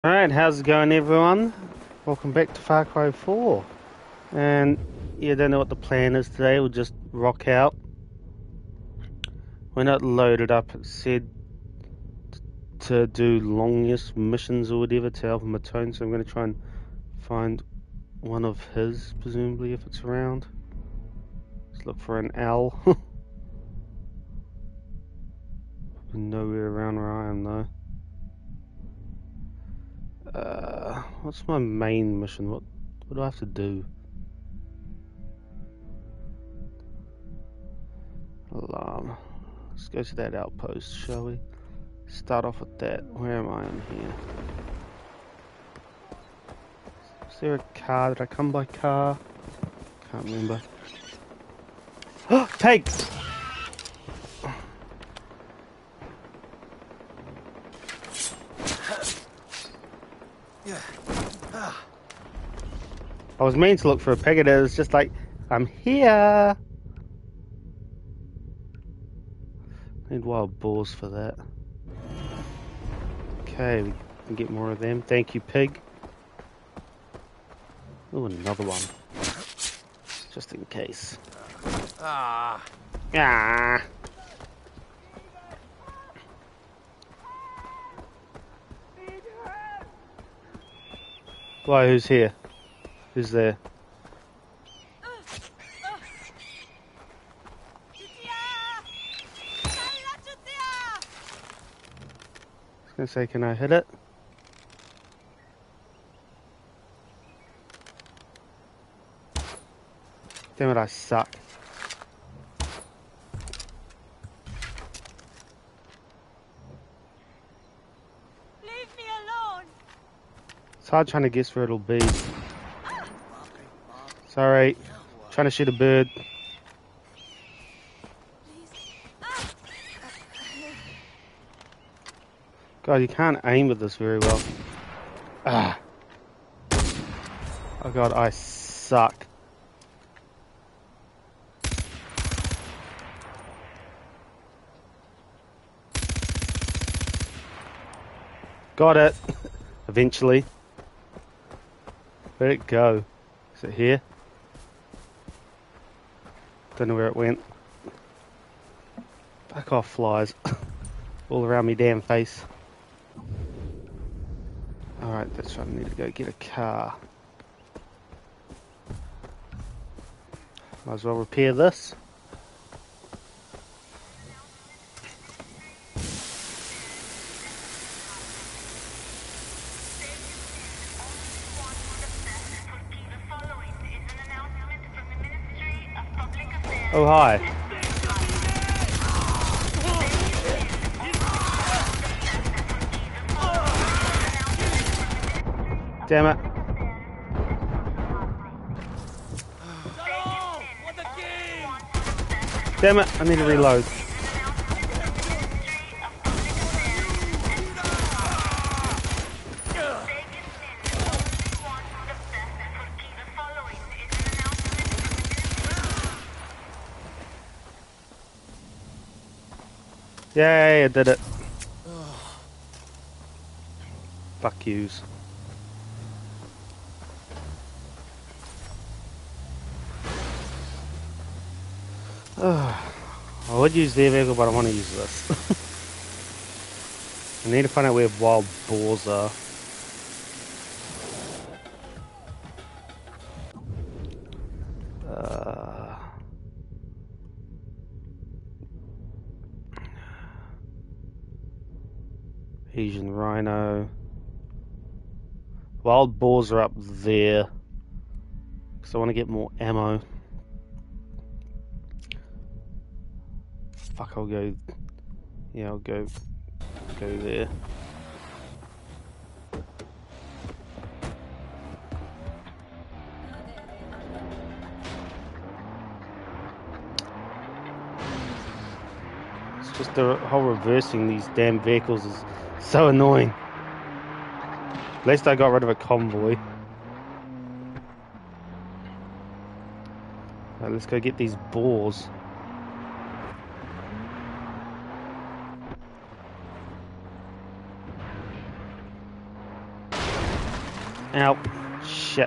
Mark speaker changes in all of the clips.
Speaker 1: Alright, how's it going everyone? Welcome back to Far Cry 4. And you don't know what the plan is today, we'll just rock out. We're not loaded up, it said to do longest missions or whatever to Alpha Matone, so I'm going to try and find one of his, presumably, if it's around. Let's look for an L. Nowhere around where I am though. What's my main mission? What do I have to do? Alarm. Let's go to that outpost, shall we? Start off with that. Where am I on here? Is there a car? Did I come by car? Can't remember. Take! I was meant to look for a pig, and it was just like, I'm here! Need wild boars for that. Okay, we can get more of them. Thank you, pig. Oh, another one. Just in case. Ah. Why, who's here? Who's there? I was gonna say, can I hit it? Damn it, I suck.
Speaker 2: Leave me alone.
Speaker 1: It's hard trying to guess where it'll be. Sorry, trying to shoot a bird. God, you can't aim with this very well. Ah. Oh God, I suck. Got it. Eventually. Where'd it go? Is it here? Don't know where it went. Back off, flies. All around me damn face. Alright, that's right, I need to go get a car. Might as well repair this. Oh, hi. Damn it. Damn it, I need to reload. Yay, I did it. Fuck yous. I would use their vehicle, but I want to use this. I need to find out where wild boars are. Asian rhino. Wild boars are up there. Because I want to get more ammo. Fuck, I'll go. Yeah, I'll go there. It's just the whole reversing these damn vehicles is so annoying. At least I got rid of a convoy. Right, let's go get these boars. Ow. Shit.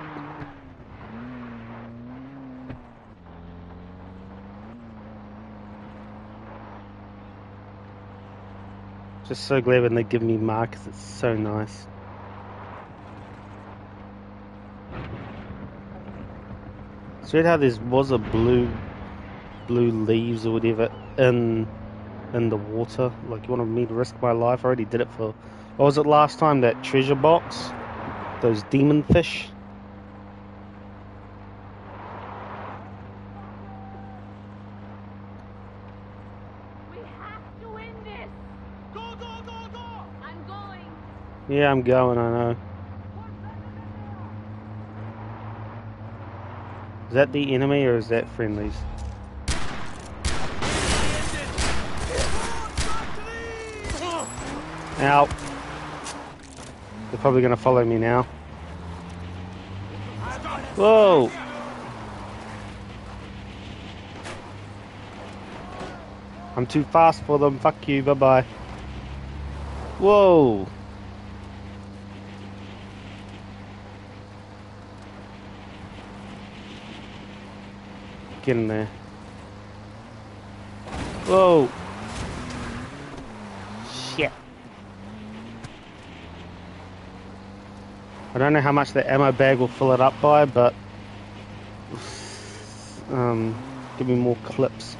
Speaker 1: Just so glad when they give me markers, it's so nice. See how there was a blue leaves or whatever in the water? Like, you wanted me to risk my life? I already did it for, what was it last time? That treasure box? Those demon fish?
Speaker 2: We have to win this. Go, go, go, go! I'm going.
Speaker 1: Yeah, I'm going, I know. Is that the enemy or is that friendlies? Ow. They're probably going to follow me now. Whoa! I'm too fast for them. Fuck you. Bye-bye. Whoa! Get in there. Whoa! Shit. I don't know how much the ammo bag will fill it up by, but give me more clips.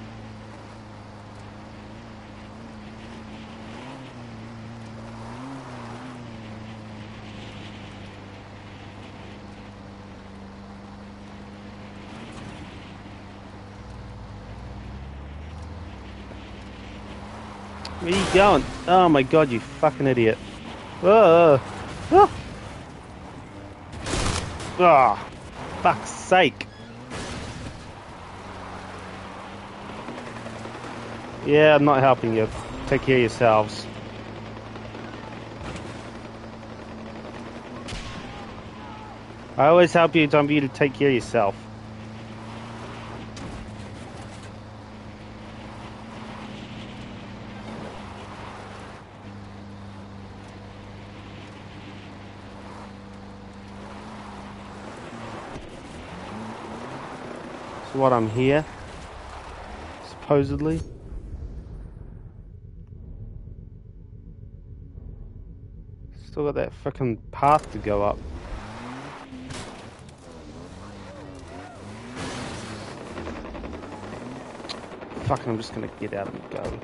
Speaker 1: Where are you going? Oh my god, you fucking idiot. Oh, oh. Oh, fuck's sake. Yeah, I'm not helping you. Take care of yourselves. I always help you, time for you to take care of yourself. So what, I'm here? Supposedly? Still got that frickin' path to go up. Fucking, I'm just gonna get out and go.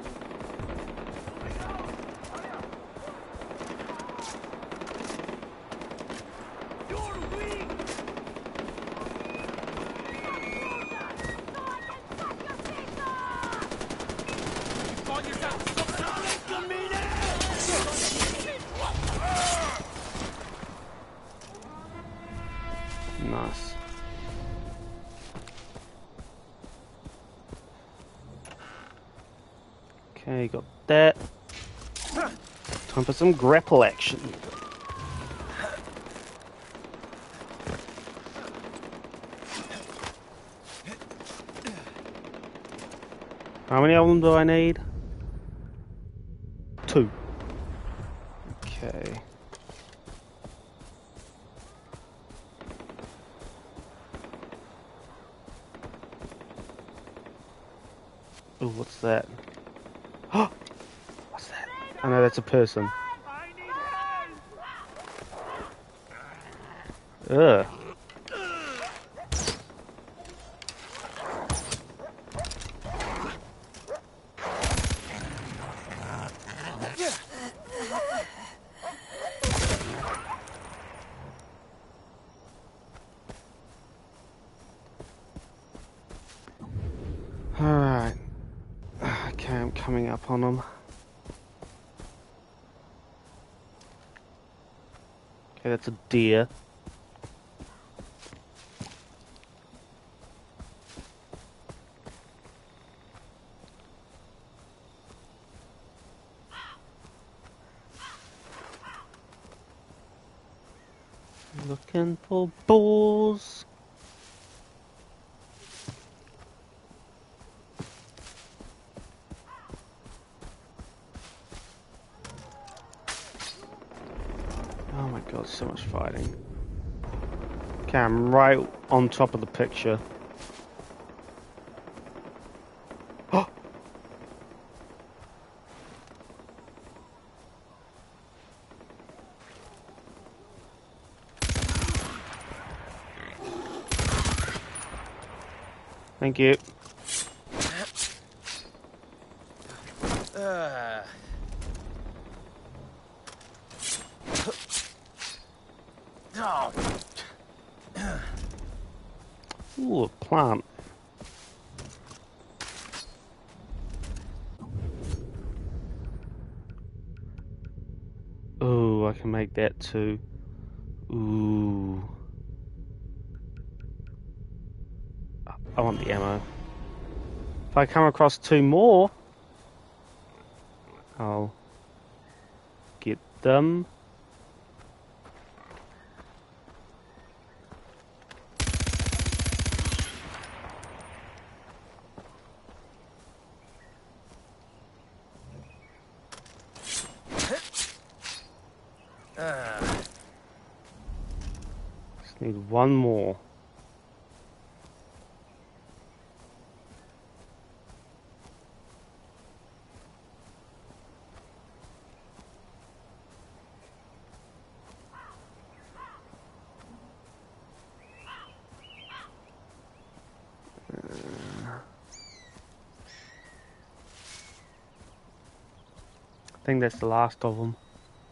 Speaker 1: Nice. Okay, got that. Time for some grapple action. How many of them do I need? 2. Okay. Oh, what's that? What's that? I know that's a person. Ugh. Alright. Okay, I'm coming up on them. Okay, that's a deer. Looking for balls. Oh my god, so much fighting. Okay, I'm right on top of the picture. Oh! Thank you. Ooh, a plant. Ooh, I can make that too. Ooh. I want the ammo. If I come across 2 more, I'll get them. Just need 1 more. I think that's the last of them.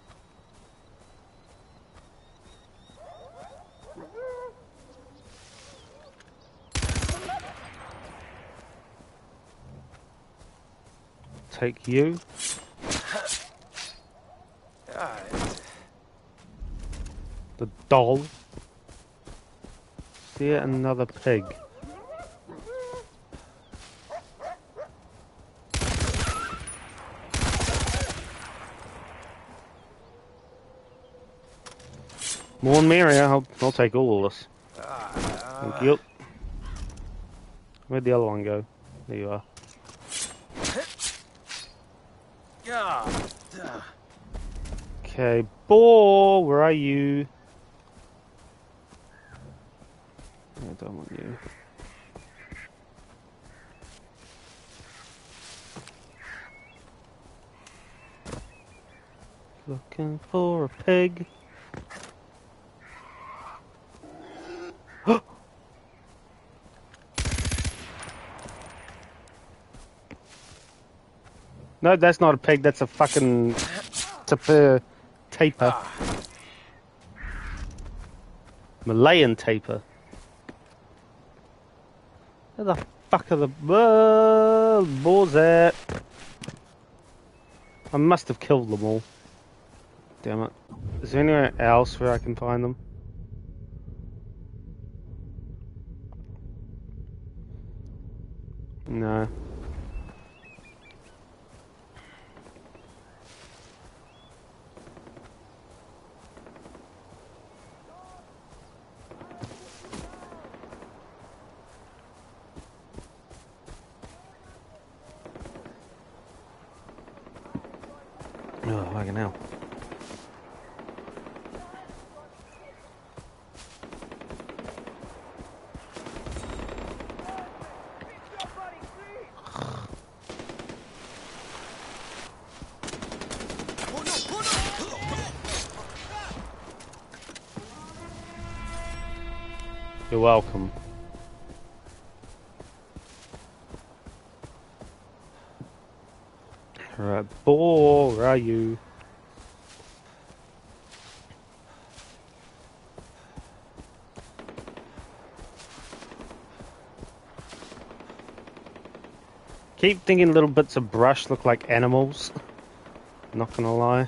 Speaker 1: Take you. The doll. See another pig. More and merrier. I'll take all of this. Thank you. Where'd the other one go? There you are. Okay, boar, where are you? I don't want you. Looking for a pig. No, that's not a pig, that's a fucking tapir. Malayan tapir. Where the fuck are the boars at? I must have killed them all. Damn it. Is there anywhere else where I can find them? No. Oh, fucking hell. You're welcome. Alright, boar, where are you? Keep thinking little bits of brush look like animals. Not gonna lie.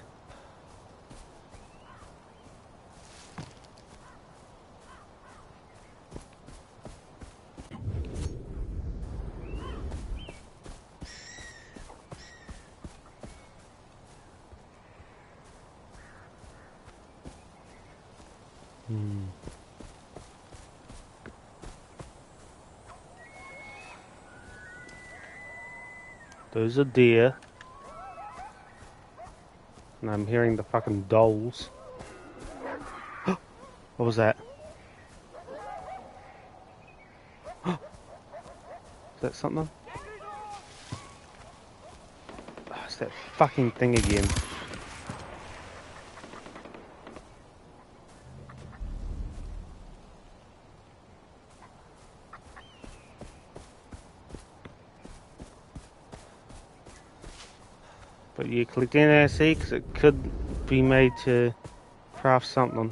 Speaker 1: Those are deer. And I'm hearing the fucking dolls. What was that? Is that something? Oh, it's that fucking thing again. But you collect NAC because it could be made to craft something.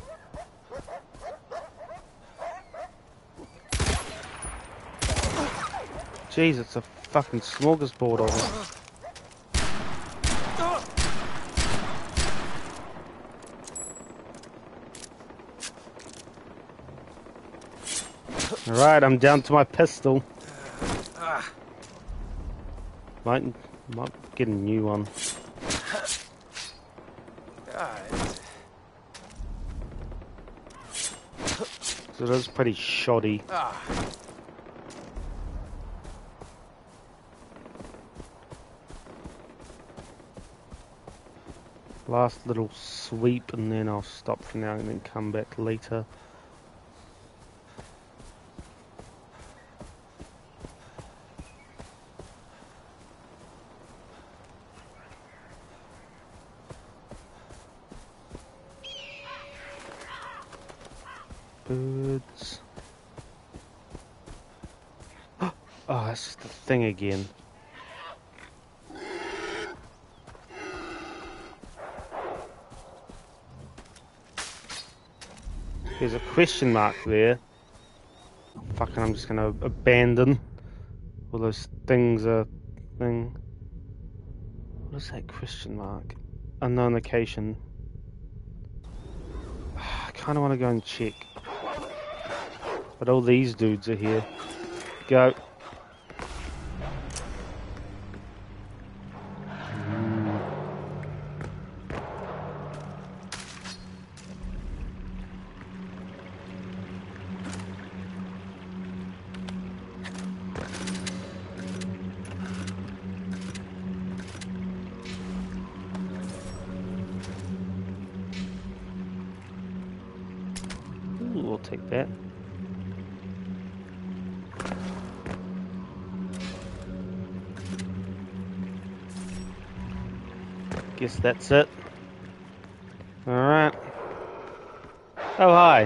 Speaker 1: Jeez, it's a fucking smorgasbord of it. Alright, I'm down to my pistol. Might get a new one. So it is pretty shoddy. Last little sweep and then I'll stop for now and then come back later. Birds. Oh, that's the thing again. There's a question mark there. Fucking, I'm just gonna abandon. All those things are thing. What is that question mark? Unknown location. I kinda wanna go and check. But all these dudes are here. Go. Ooh, we'll take that. Guess that's it. Alright. Oh, hi.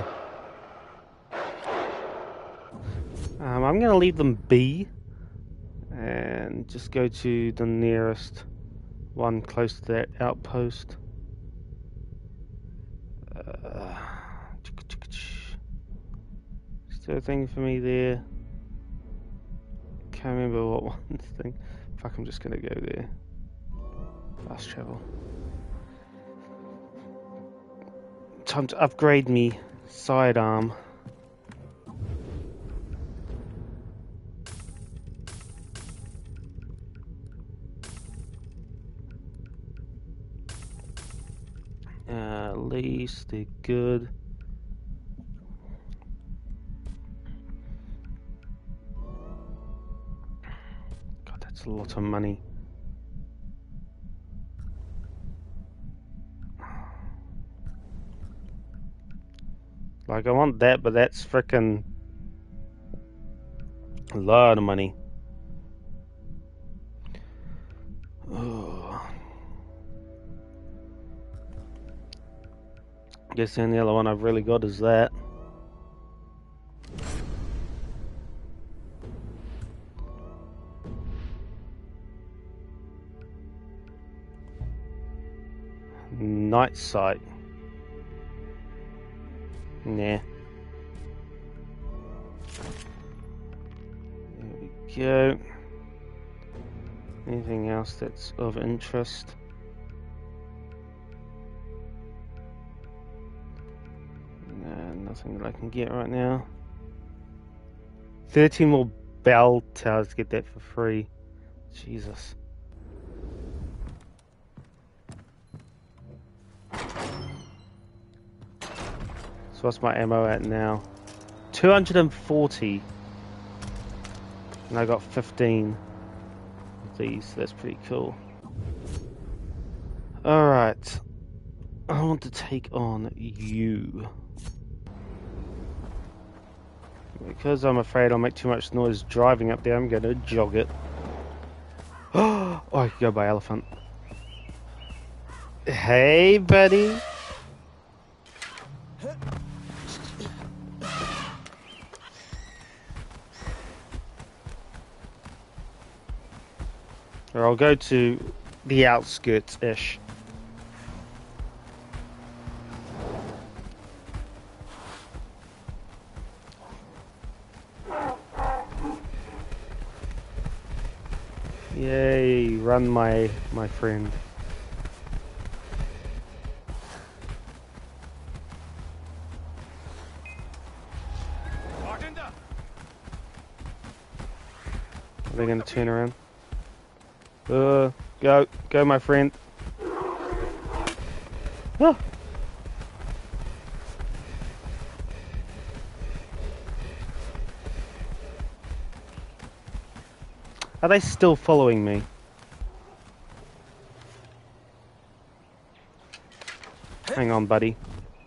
Speaker 1: I'm going to leave them be and just go to the nearest one close to that outpost. Is there a thing for me there? Can't remember what one thing. Fuck, I'm just going to go there. Fast travel. Time to upgrade me sidearm. At least they're good. God, that's a lot of money. Like, I want that, but that's frickin' a lot of money. Oh. Guess the only other one I've really got is that. Night sight. Nah. There we go. Anything else that's of interest? Nah, nothing that I can get right now. 13 more bell towers to get that for free. Jesus. So what's my ammo at now? 240. And I got 15 of these, so that's pretty cool. Alright. I want to take on you. Because I'm afraid I'll make too much noise driving up there, I'm going to jog it. Oh, I could go by elephant. Hey, buddy. Or I'll go to the outskirts-ish. Yay, run my friend. Are they going to turn around? Go, my friend. Ah. Are they still following me? Hang on, buddy.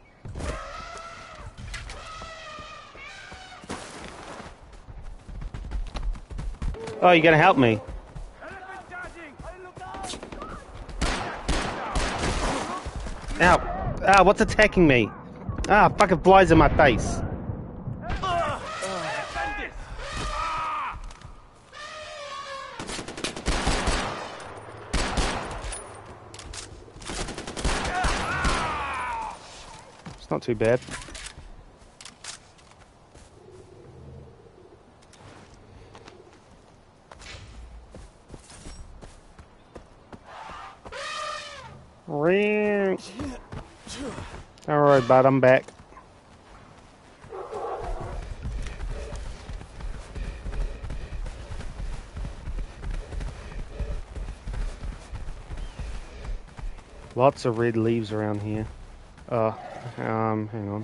Speaker 1: Oh, you're gonna help me? Ow! Ah, what's attacking me? Ah, fucking flies in my face. It's not too bad. Alright, bud, I'm back. Lots of red leaves around here. Hang on.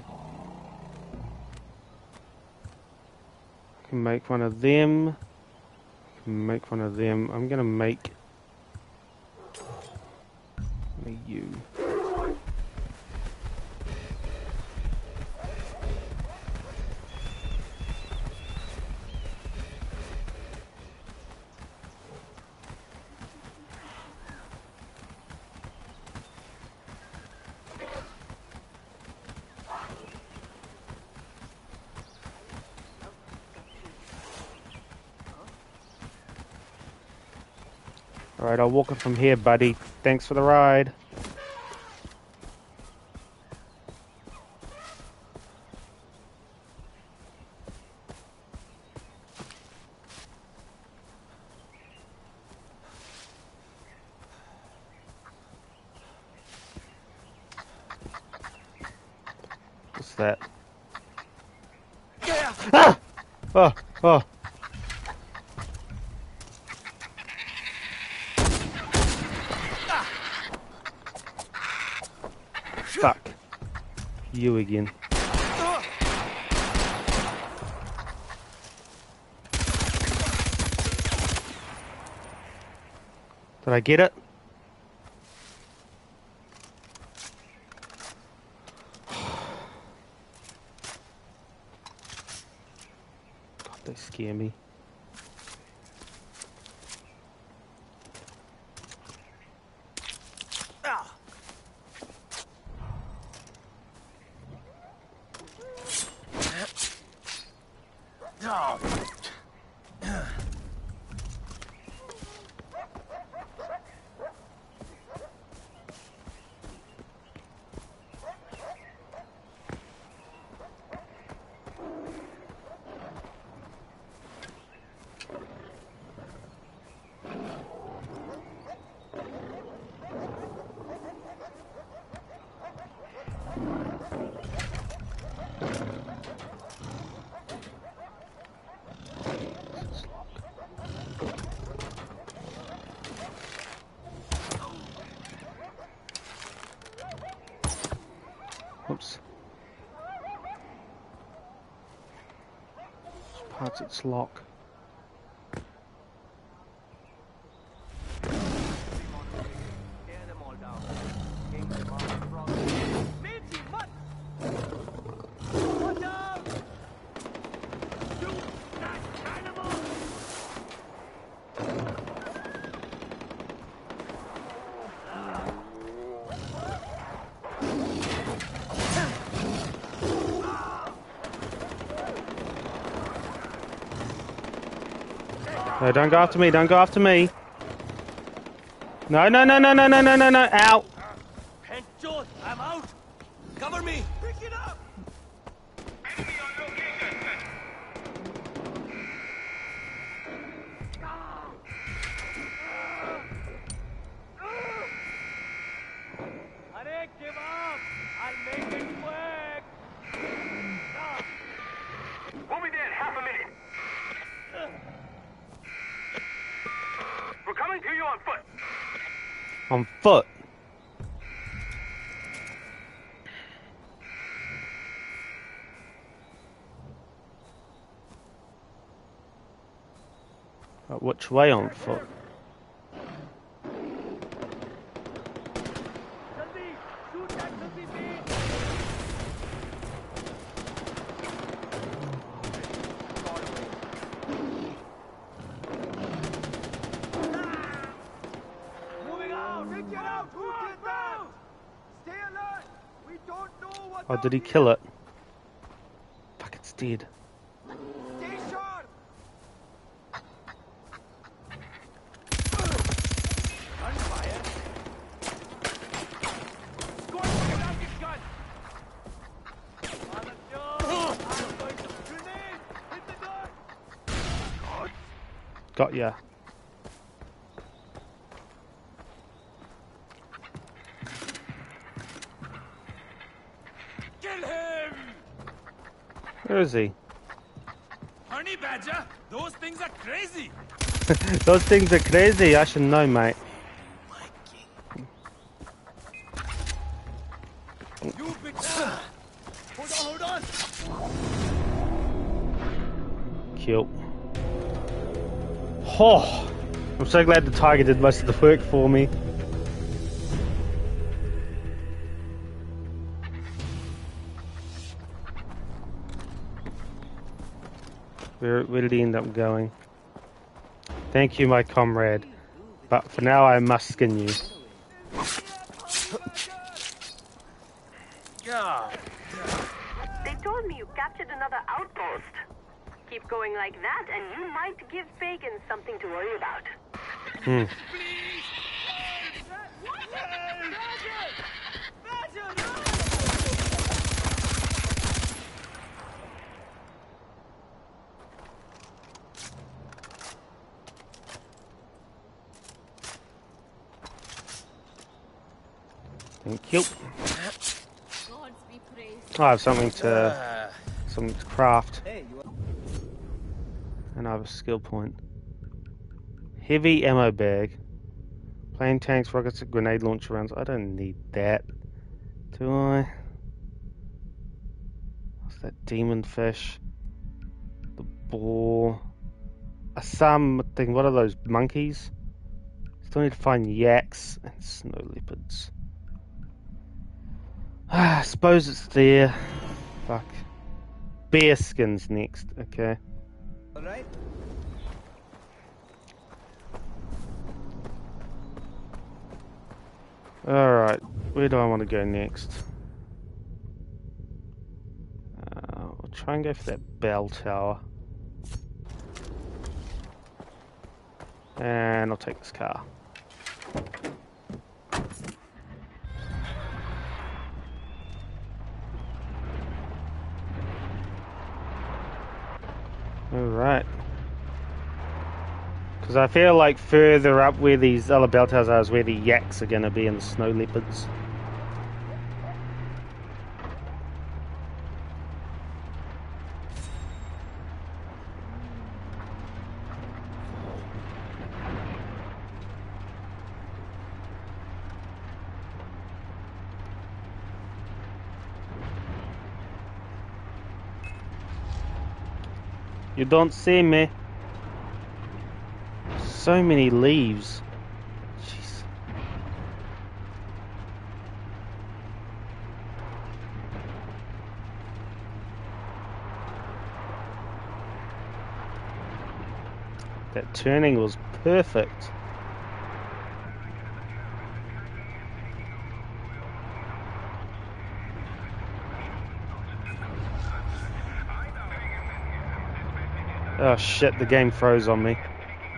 Speaker 1: I can make one of them. Make one of them. I'm gonna make you. Alright, I'll walk it from here, buddy. Thanks for the ride. What's that? Ah! Oh. Fuck. You again. Did I get it? God, they scare me. Oops. Parts its lock. No, don't go after me. Don't go after me. No, no, no, no, no, no, no, no, no. Ow.
Speaker 3: Henchos, I'm out. Cover me. Pick it up. Enemy on location. Arey, give up. I'll make it quick.
Speaker 4: We'll be there in half a minute. We're coming to you on foot.
Speaker 1: On foot. Which way on foot? Oh, did he kill it? Fuck, it's dead.
Speaker 3: Stay sharp. Gunfire. Go and put down this gun. I'm going to grenade. Hit the door.
Speaker 1: Got ya. Where is he?
Speaker 3: Honey Badger, those things are crazy.
Speaker 1: Those things are crazy. I should know, mate.
Speaker 3: My king. You big man. Hold on.
Speaker 1: Kill. Oh, I'm so glad the tiger did most of the work for me. Where did he end up going? Thank you, my comrade. But for now, I must skin you.
Speaker 5: They told me you captured another outpost. Keep going like that, and you might give Fagin something to worry about.
Speaker 1: Thank you.
Speaker 2: God be praised.
Speaker 1: I have something to craft. And I have a skill point. Heavy ammo bag. Plane tanks, rockets, grenade launcher rounds. I don't need that. Do I? What's that? Demon fish. The boar. A thing. What are those? Monkeys? Still need to find yaks and snow leopards. I suppose it's there. Fuck. Bear skins next, okay.
Speaker 3: Alright.
Speaker 1: Alright, where do I want to go next? I'll try and go for that bell tower. And I'll take this car. Alright. Because I feel like further up where these other bell towers are is where the yaks are going to be and the snow leopards. You don't see me. So many leaves. Jeez. That turning was perfect. Oh shit, the game froze on me.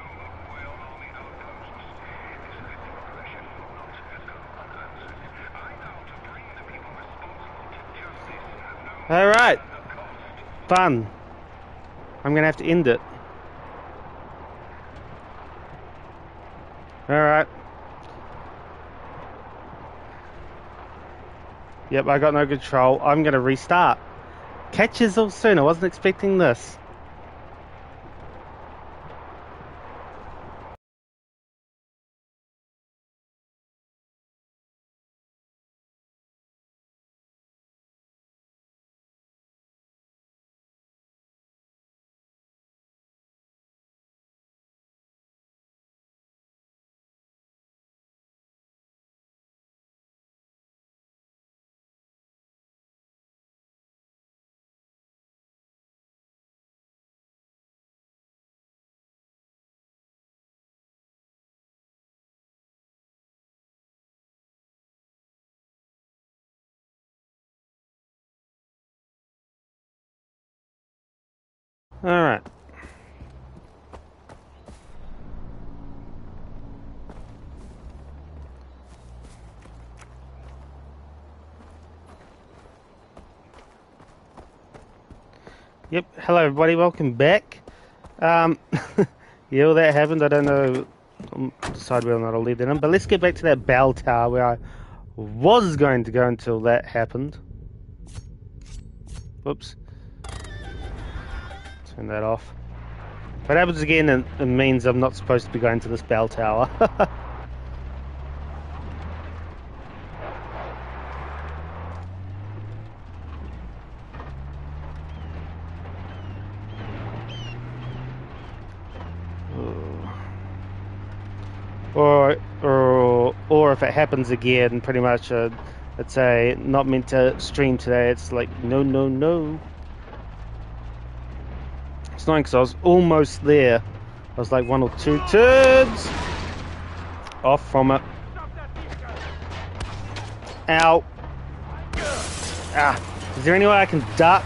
Speaker 1: Alright. Fun. I'm gonna have to end it. Alright. Yep, I got no control. I'm gonna restart. Catch you all soon. I wasn't expecting this. Alright. Yep, hello everybody, welcome back. Yeah, all that happened, I don't know, decide whether or not I'll leave that in, but let's get back to that bell tower where I was going to go until that happened. Whoops. Turn that off. If it happens again, it means I'm not supposed to be going to this bell tower. Or if it happens again, pretty much it's not meant to stream today. It's like no. It's annoying because I was almost there. I was like 1 or 2 turns off from it. Ow! Ah! Is there any way I can duck?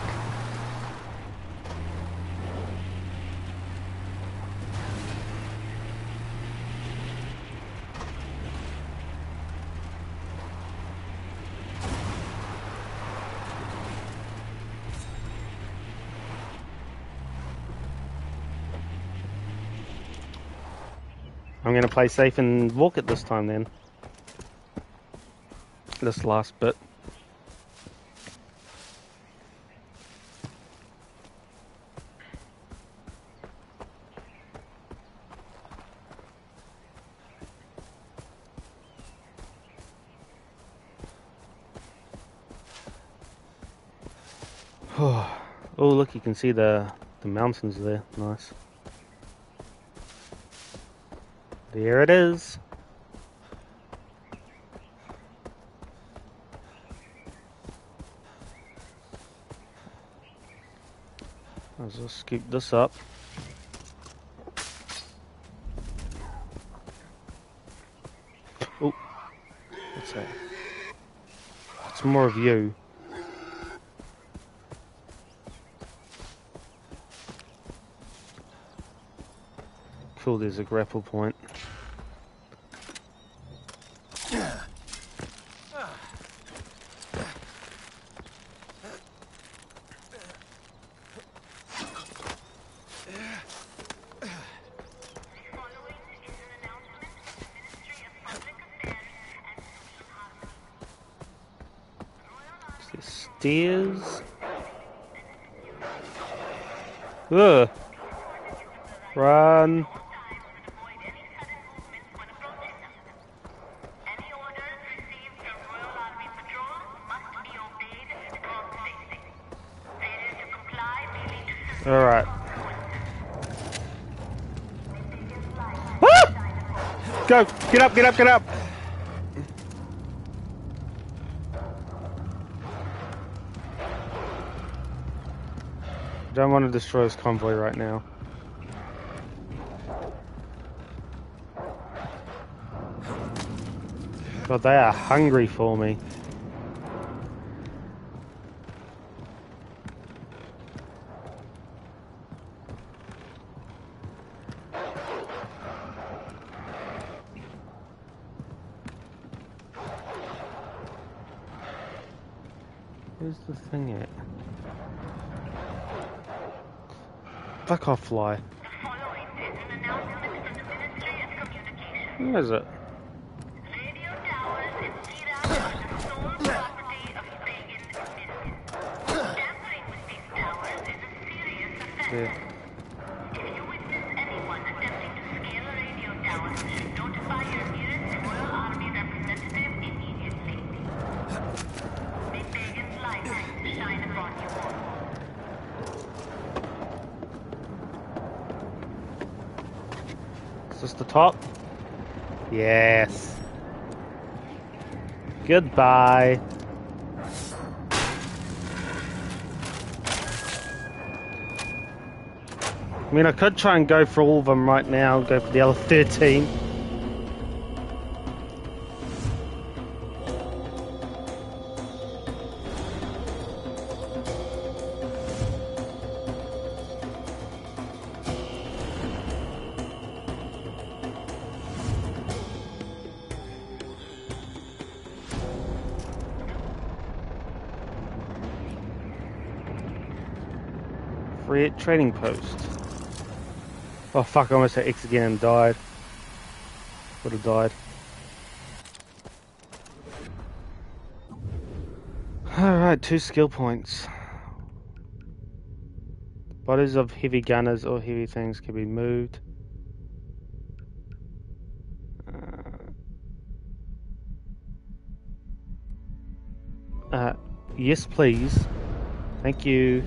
Speaker 1: I'm going to play safe and walk it this time then. This last bit. Oh, look, you can see the mountains there. Nice. There it is. Let's just scoop this up. Oh, what's that? It's more of you. Cool, there's a grapple point. Stairs. Ugh. Run. All right. Ah! Go! Get up! Get up! Get up! Don't want to destroy this convoy right now. God, they are hungry for me. Where's the thing at? Fuck off, fly. Where is it?
Speaker 2: Radio towers in Iraq are the sole property of pagan business. Tampering with these towers is a serious offense.
Speaker 1: Yeah.
Speaker 2: If you witness anyone attempting to scale a radio tower, you should notify your nearest Royal Army representative immediately. May pagan's light shine upon you all.
Speaker 1: Is this the top? Yes. Goodbye. I mean, I could try and go for all of them right now, go for the other 13. Free trading post. Oh fuck, I almost hit X again and died. Would have died. Alright, 2 skill points. Bodies of heavy gunners or heavy things can be moved. Yes please. Thank you.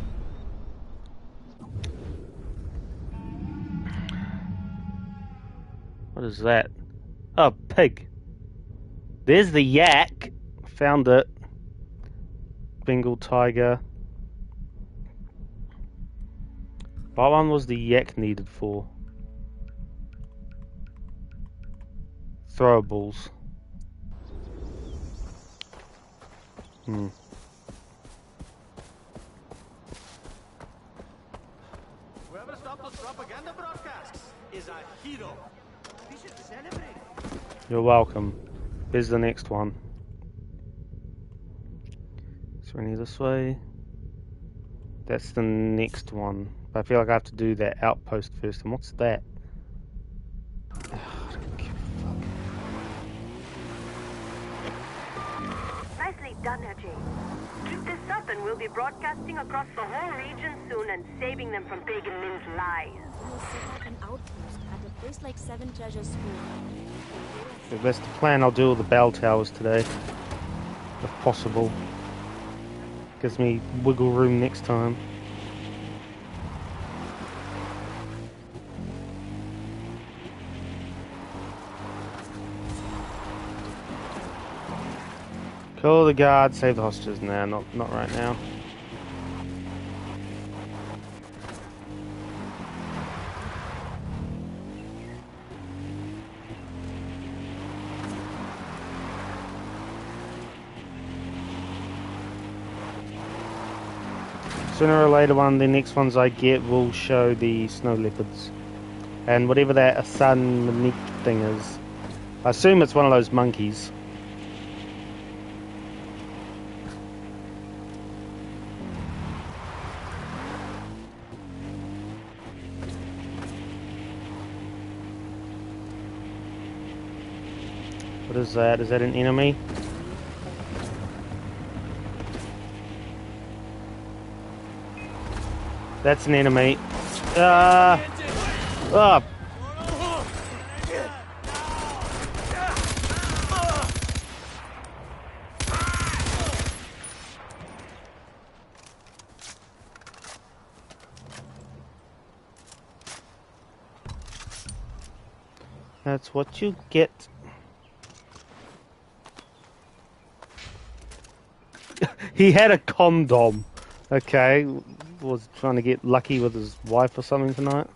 Speaker 1: What is that? Oh, pig. There's the yak. Found it. Bengal tiger. What one was the yak needed for? Throwables.
Speaker 3: Whoever stopped those propaganda broadcasts is a hero. We should celebrate.
Speaker 1: You're welcome. Here's the next one. Is there any this way? That's the next one. But I feel like I have to do that outpost first. And what's that?
Speaker 5: Nicely done, Ajay. Keep this up and we'll be broadcasting across the whole region soon and saving them from Pagan Min's lies.
Speaker 6: We'll set up an outpost at a place like Seven Treasures School.
Speaker 1: If that's the plan, I'll do all the bell towers today. If possible. Gives me wiggle room next time. Call the guard, save the hostages. Nah, not right now. Sooner or later the next ones I get will show the snow leopards. And whatever that Asan Manik thing is. I assume it's one of those monkeys. What is that? Is that an enemy? That's an enemy. Oh. That's what you get. He had a condom. Okay, was trying to get lucky with his wife or something tonight.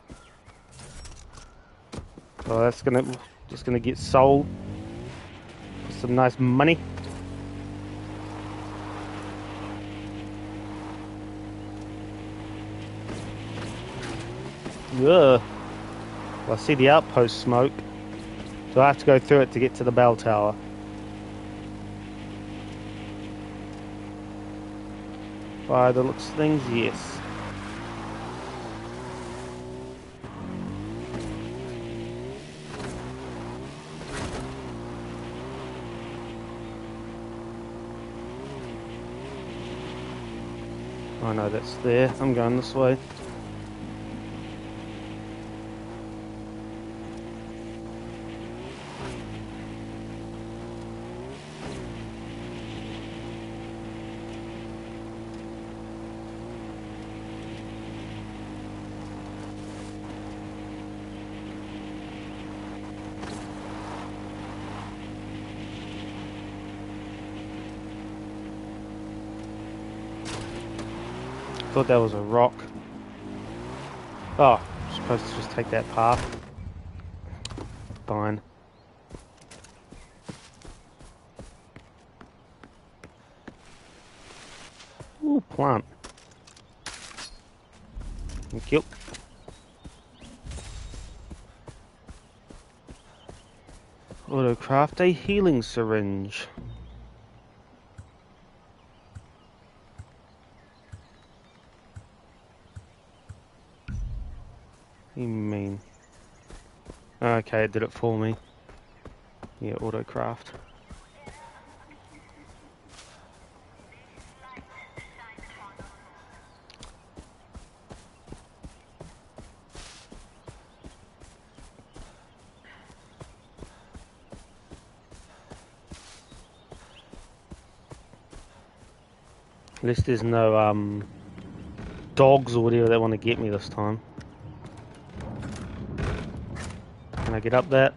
Speaker 1: Oh, that's just gonna get sold for some nice money. Ugh. Well, I see the outpost smoke, so I have to go through it to get to the bell tower. By the looks of things, yes. Oh no, that's there. I'm going this way. Thought that was a rock. Oh, I'm supposed to just take that path. Fine. Ooh, plant. Thank you. Autocraft a healing syringe. What do you mean? Okay, it did it for me. Yeah, autocraft. At least there's no dogs or whatever that want to get me this time. Can I get up that?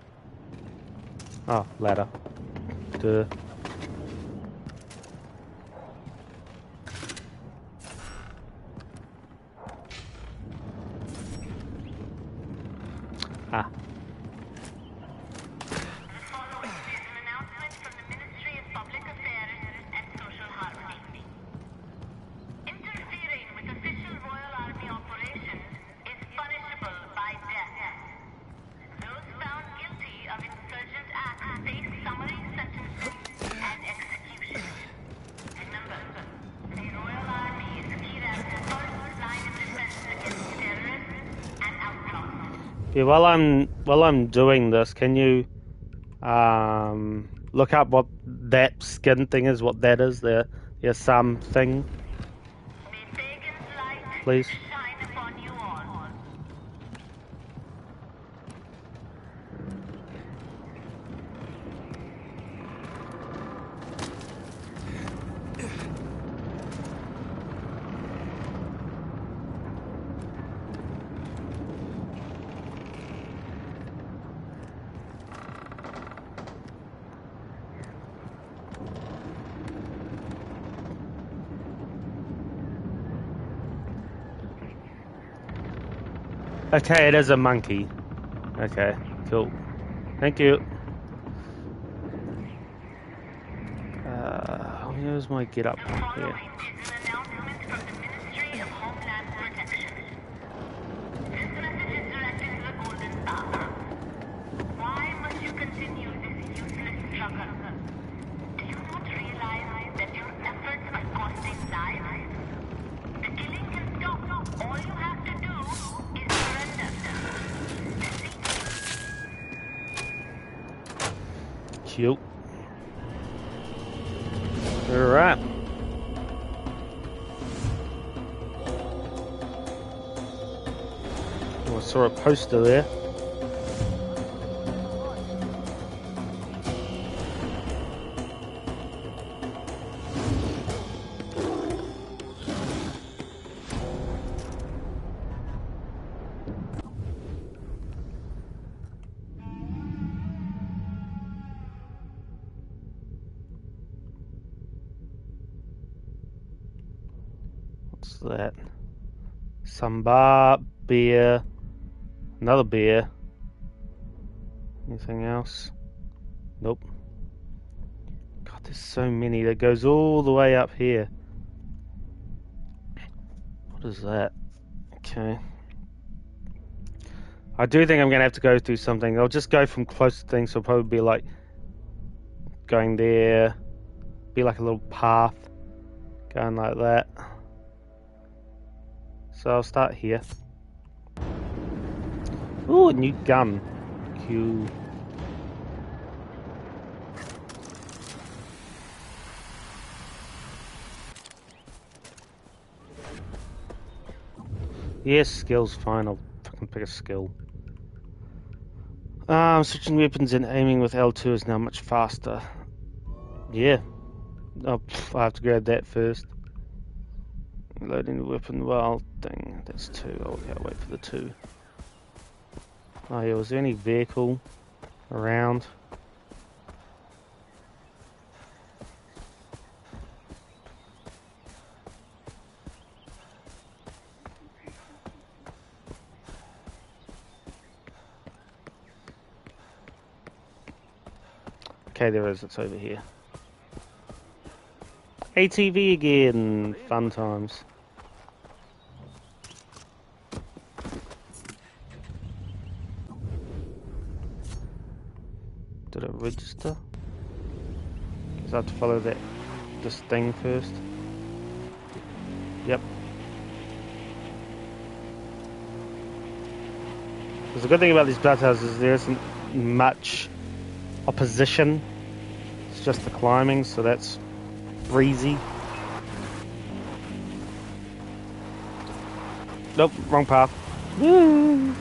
Speaker 1: Oh, ladder. Duh. Ah. Yeah, while I'm doing this, can you look up what that skin thing is? What that is? The thing, please. Okay, it is a monkey. Okay, cool. Thank you. Where's my get up here? Cute. Alright. Oh, I saw a poster there. What's that? Some bar, beer, another beer. Anything else? Nope. God, there's so many that goes all the way up here. What is that? Okay. I do think I'm going to have to go through something. I'll just go from close to things, so it'll probably be like going there, be like a little path, Going like that. So I'll start here. Ooh, a new gun. Q. Yes, skill's fine. I'll fucking pick a skill. Switching weapons and aiming with L2 is now much faster. Yeah. Oh, I have to grab that first. Loading the weapon. Well, dang, that's 2. Okay, I'll wait for the 2. Oh yeah, was there any vehicle around? Okay, there is. It's over here. ATV again. Fun times. Did it register? Because I have to follow this thing first. Yep. Because the good thing about these bloodhouses is there isn't much opposition. It's just the climbing, so that's breezy. Nope, wrong path. Woo!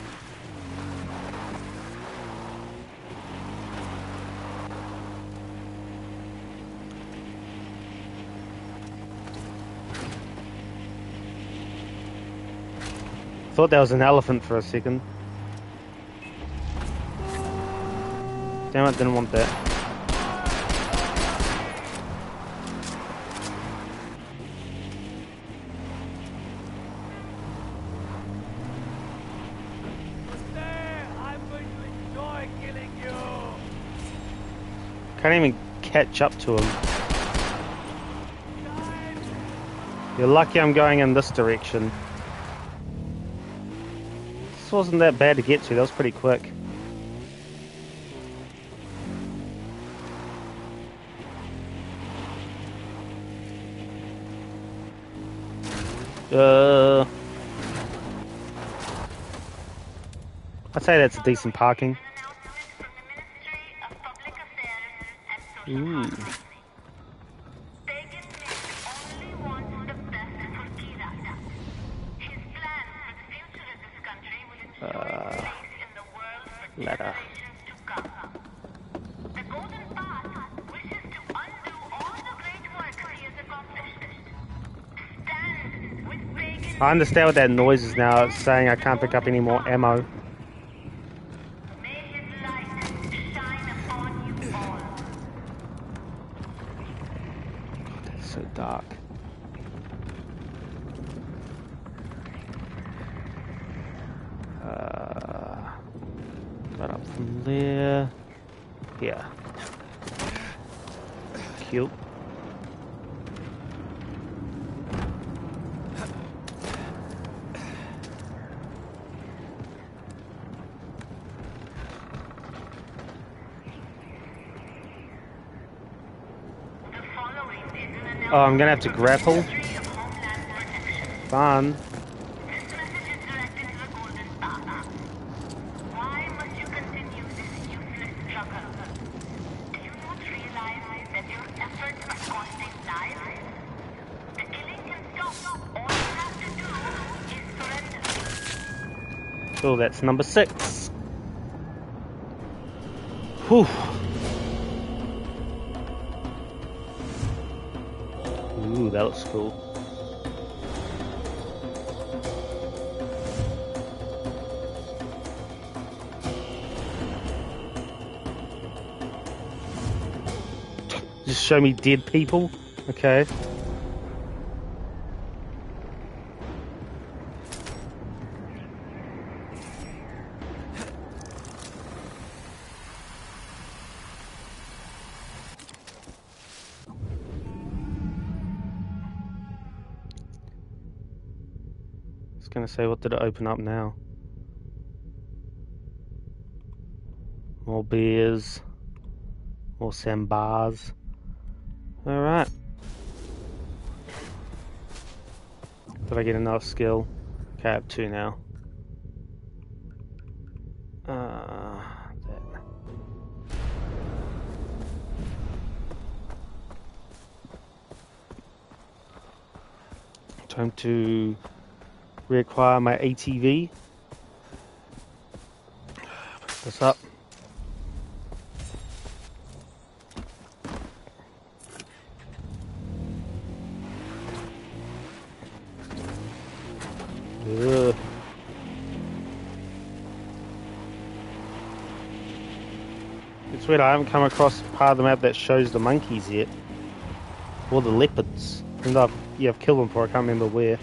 Speaker 1: Thought that was an elephant for a second. Damn it, didn't want that.
Speaker 3: I'm going to enjoy killing you.
Speaker 1: Can't even catch up to him. You're lucky I'm going in this direction. This wasn't that bad to get to, that was pretty quick. I'd say that's a decent parking. Ooh. Ladder.
Speaker 2: The Golden Path wishes to undo all the great work he has accomplished. Stand with pagan.
Speaker 1: I understand what that noise is now. It's saying I can't pick up any more ammo.
Speaker 2: May his light shine upon you all.
Speaker 1: That's so dark. Right up from there. Yeah. Cute. Oh, I'm gonna have to grapple. Fun.
Speaker 2: Why must you continue this useless struggle? Do you not realize that your efforts are costing lives? The killing can stop. All you have to do is surrender.
Speaker 1: So that's number 6. Whew. Ooh, that looks cool. Just show me dead people? Okay. Gonna say, what did it open up now? More beers, more sandbars. Alright. Did I get another skill? Okay, I have 2 now. That. Time to reacquire my ATV. Pick this up. Ugh. It's weird, I haven't come across part of the map that shows the monkeys yet. Or the leopards. And I've killed them before, I can't remember where.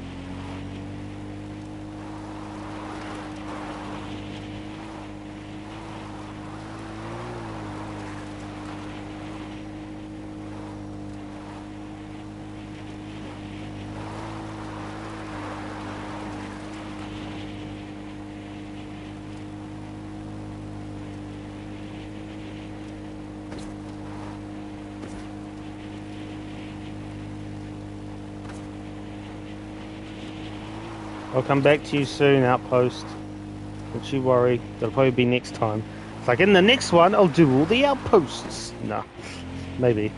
Speaker 1: I'll come back to you soon, Outpost. Don't you worry. That'll probably be next time. It's like, in the next one, I'll do all the outposts. No. Maybe.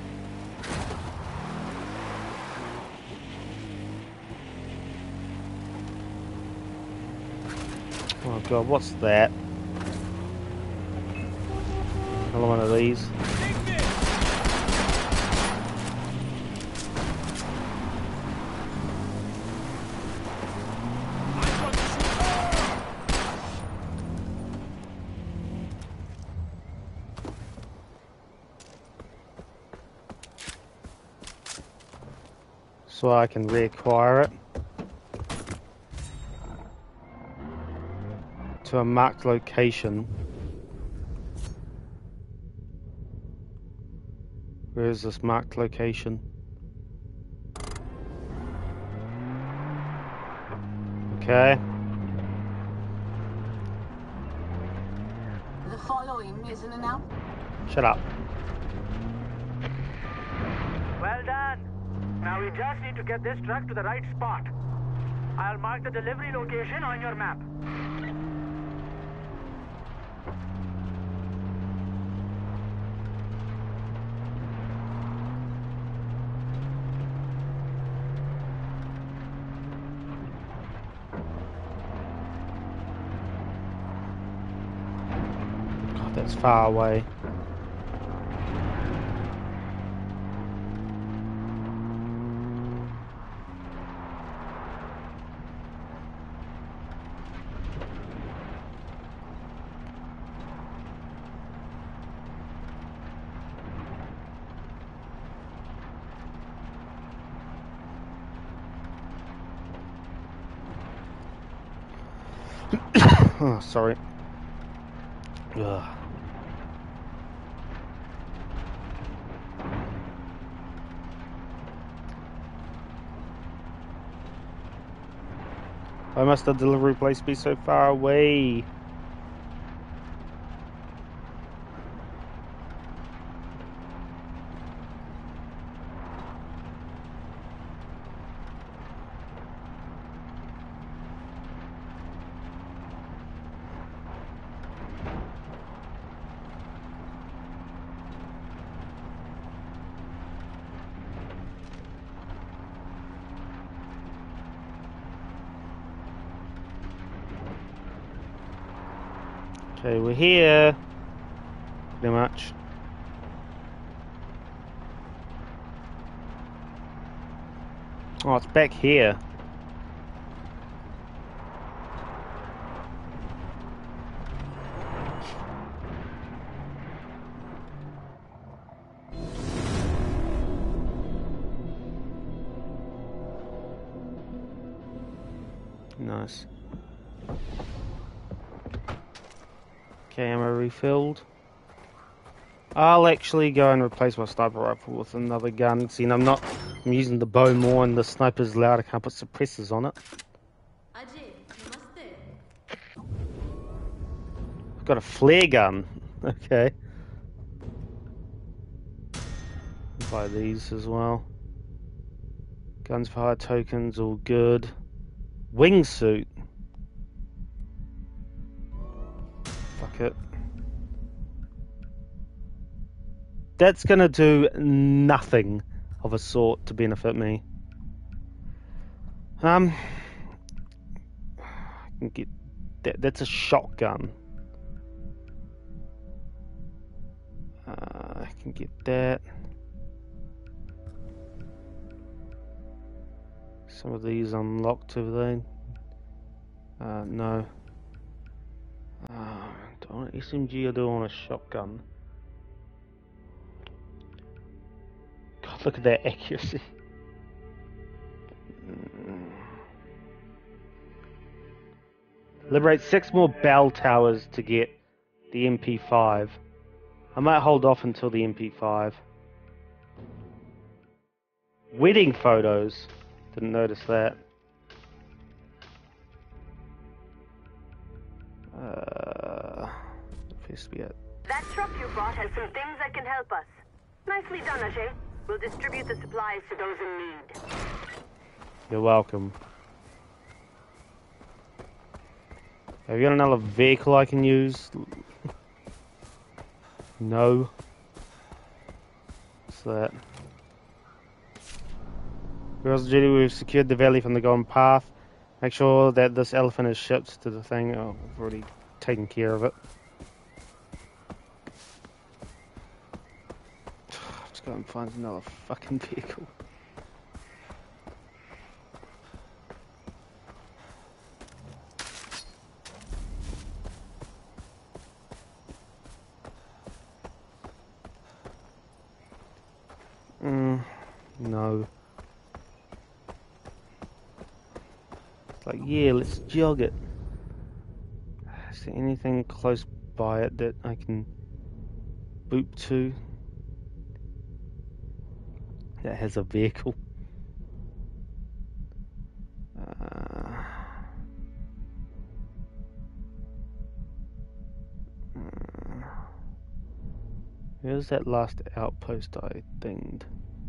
Speaker 1: Oh god, what's that? Another one of these. So I can reacquire it to a marked location. Where is this marked location? Okay.
Speaker 7: The following is an announcement.
Speaker 1: Shut up.
Speaker 4: Well done. Now we just need to get this truck to the right spot. I'll mark the delivery location on your map.
Speaker 1: God, that's far away. Oh, sorry. Ugh. Why must the delivery place be so far away? Okay, we're here. Pretty much. Oh, it's back here. Nice. Okay, ammo refilled. I'll actually go and replace my sniper rifle with another gun. See, I'm using the bow more and the sniper's loud. I can't put suppressors on it. I've got a flare gun. Okay. Buy these as well. Guns for hire tokens, all good. Wingsuit. Fuck it. That's gonna do nothing of a sort to benefit me. I can get that. That's a shotgun. I can get that. Some of these unlocked, have they? No. Do I want an SMG or do I want a shotgun? God, look at that accuracy. Liberate 6 more bell towers to get the MP5. I might hold off until the MP5. Wedding photos. Didn't notice that. Appears to be it.
Speaker 5: That truck you brought has some things that can help us. Nicely done, Ajay. We'll distribute the supplies to those in need.
Speaker 1: You're welcome. Have you got another vehicle I can use? No. What's that? Girls Judy, we've secured the valley from the Golden Path. Make sure that this elephant is shipped to the thing. Oh, I've already taken care of it. Let's go and find another fucking vehicle. No. It's like, yeah, let's jog it. Is there anything close by it that I can boop to that has a vehicle? Where's that last outpost I dinged?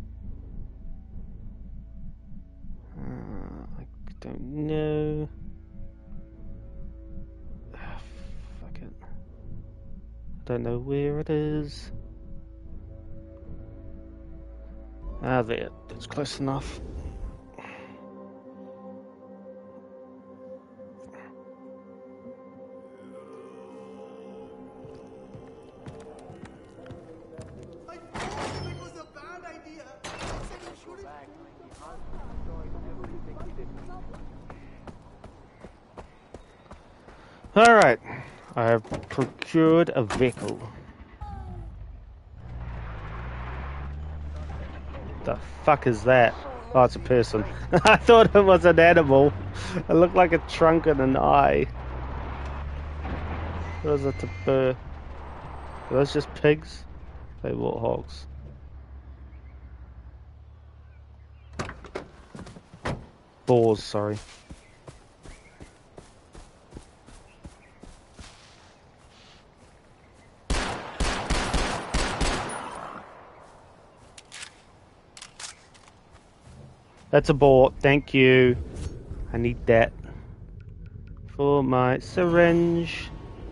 Speaker 1: I don't know. Fuck it. I don't know where it is. There. That's close enough. Alright, I have procured a vehicle. The fuck is that? Oh, it's a person. I thought it was an animal. It looked like a trunk and an eye. What is it? Are those just pigs? They warthogs. Boars, sorry. That's a boar, thank you. I need that for my syringe.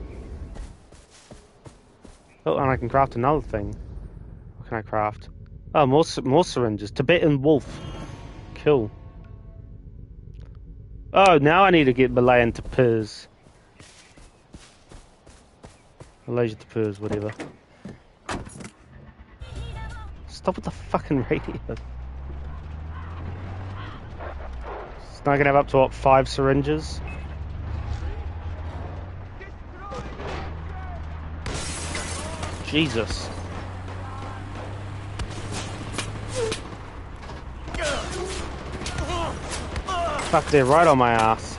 Speaker 1: Oh, and I can craft another thing. What can I craft? Oh, more syringes. Tibetan wolf. Cool. Oh, now I need to get Malayan tapirs. Malaysian tapirs, whatever. Stop with the fucking radio. It's not gonna have up to what, 5 syringes? Jesus. Fuck, they're right on my ass.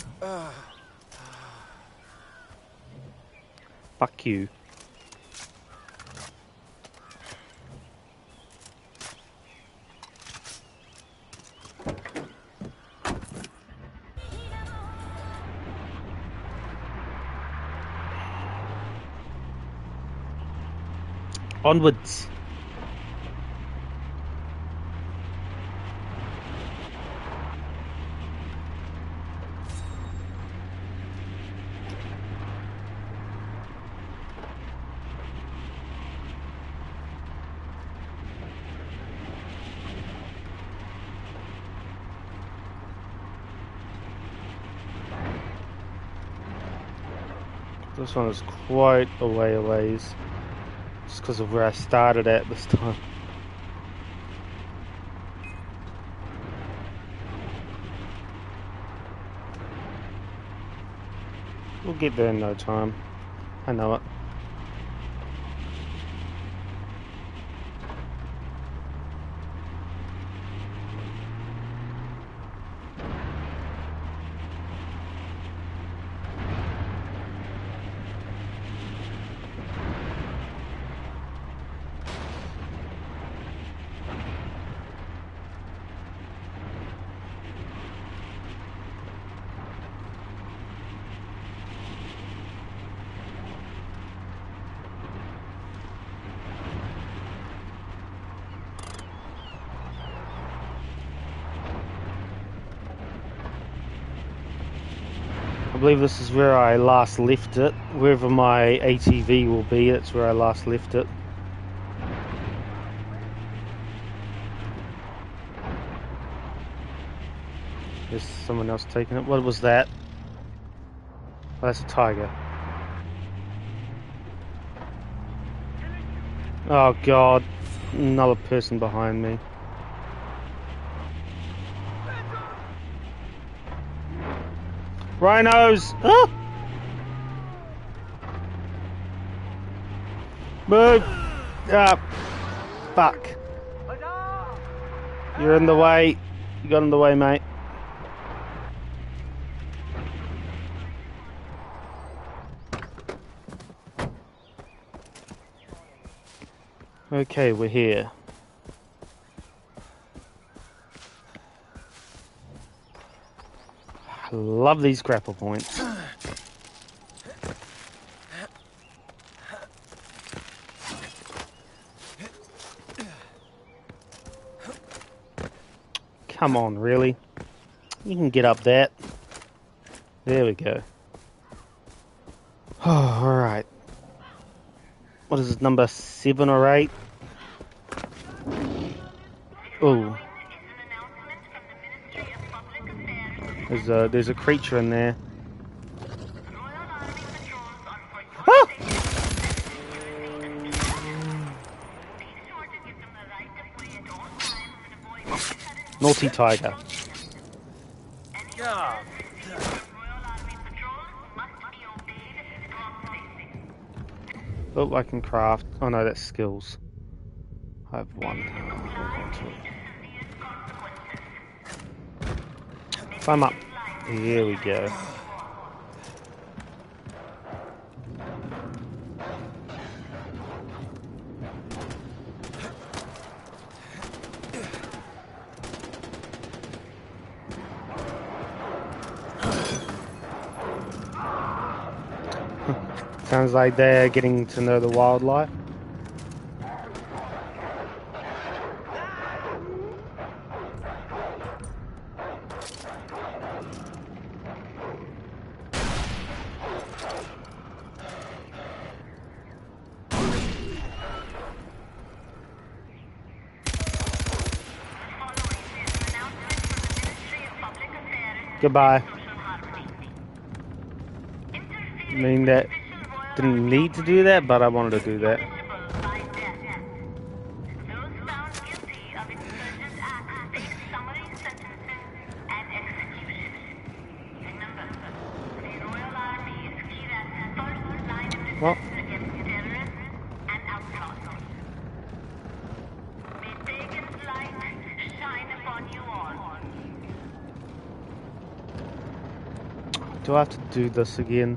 Speaker 1: Fuck you. Onwards. This one is quite a way away, just because of where I started at this time. We'll get there in no time. I know it. I believe this is where I last left it. Wherever my ATV will be, that's where I last left it. There's someone else taking it. What was that? Oh, that's a tiger. Oh god, another person behind me. Rhinos! Ah! Move! Ah! Fuck. You're in the way. You got in the way, mate. Okay, we're here. I love these grapple points. Come on, really? You can get up that. There we go. Oh, alright. What is it, number 7 or 8? Oh. There's a creature in there. Ah! Naughty tiger. Oh, I can craft. Oh no, that's skills. I have one. Climb up. Here we go. Sounds like they're getting to know the wildlife. Goodbye. I mean, that didn't need to do that, but I wanted to do that. Well. Do I have to do this again?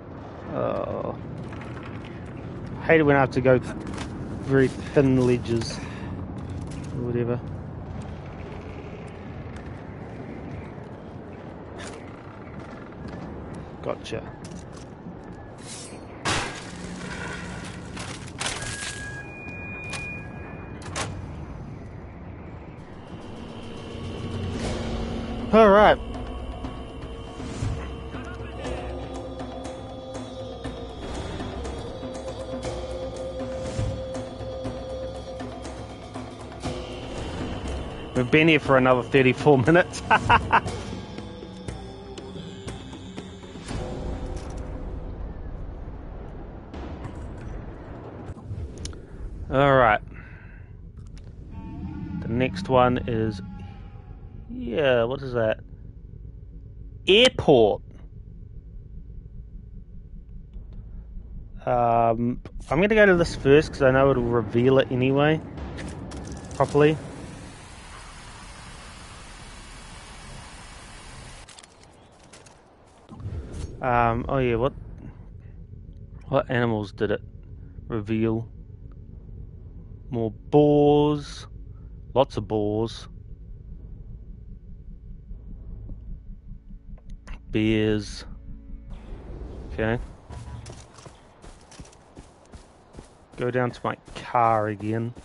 Speaker 1: I hate it when I have to go very thin ledges or whatever. Gotcha. All right. We've been here for another 34 minutes. All right. The next one is, yeah, what is that? Airport. I'm going to go to this first because I know it'll reveal it anyway, properly. Oh yeah, what animals did it reveal? More boars, lots of boars, bears. Okay. Go down to my car again.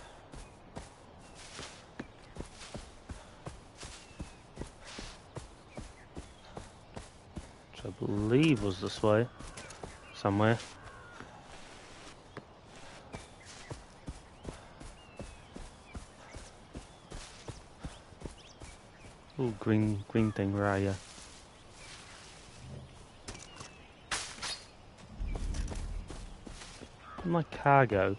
Speaker 1: Which I believe was this way, somewhere. Oh, green thing, where are you? Where'd my car go?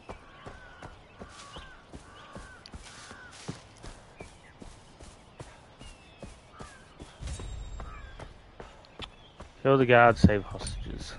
Speaker 1: Kill the guards, save hostages.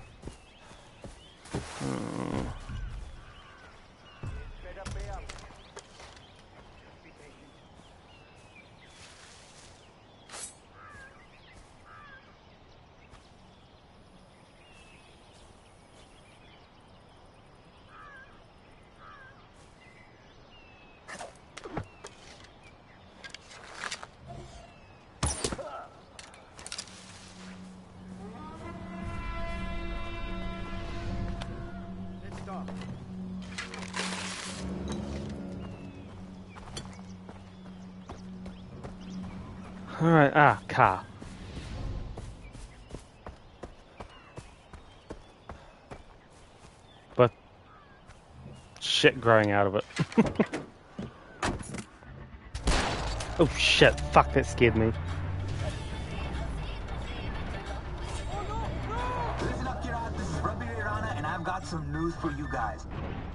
Speaker 1: Alright, car. But shit growing out of it. Oh shit, fuck, that scared me.
Speaker 8: Listen up, kiddos. This is Rabbi Rana, and I've got some news for you guys.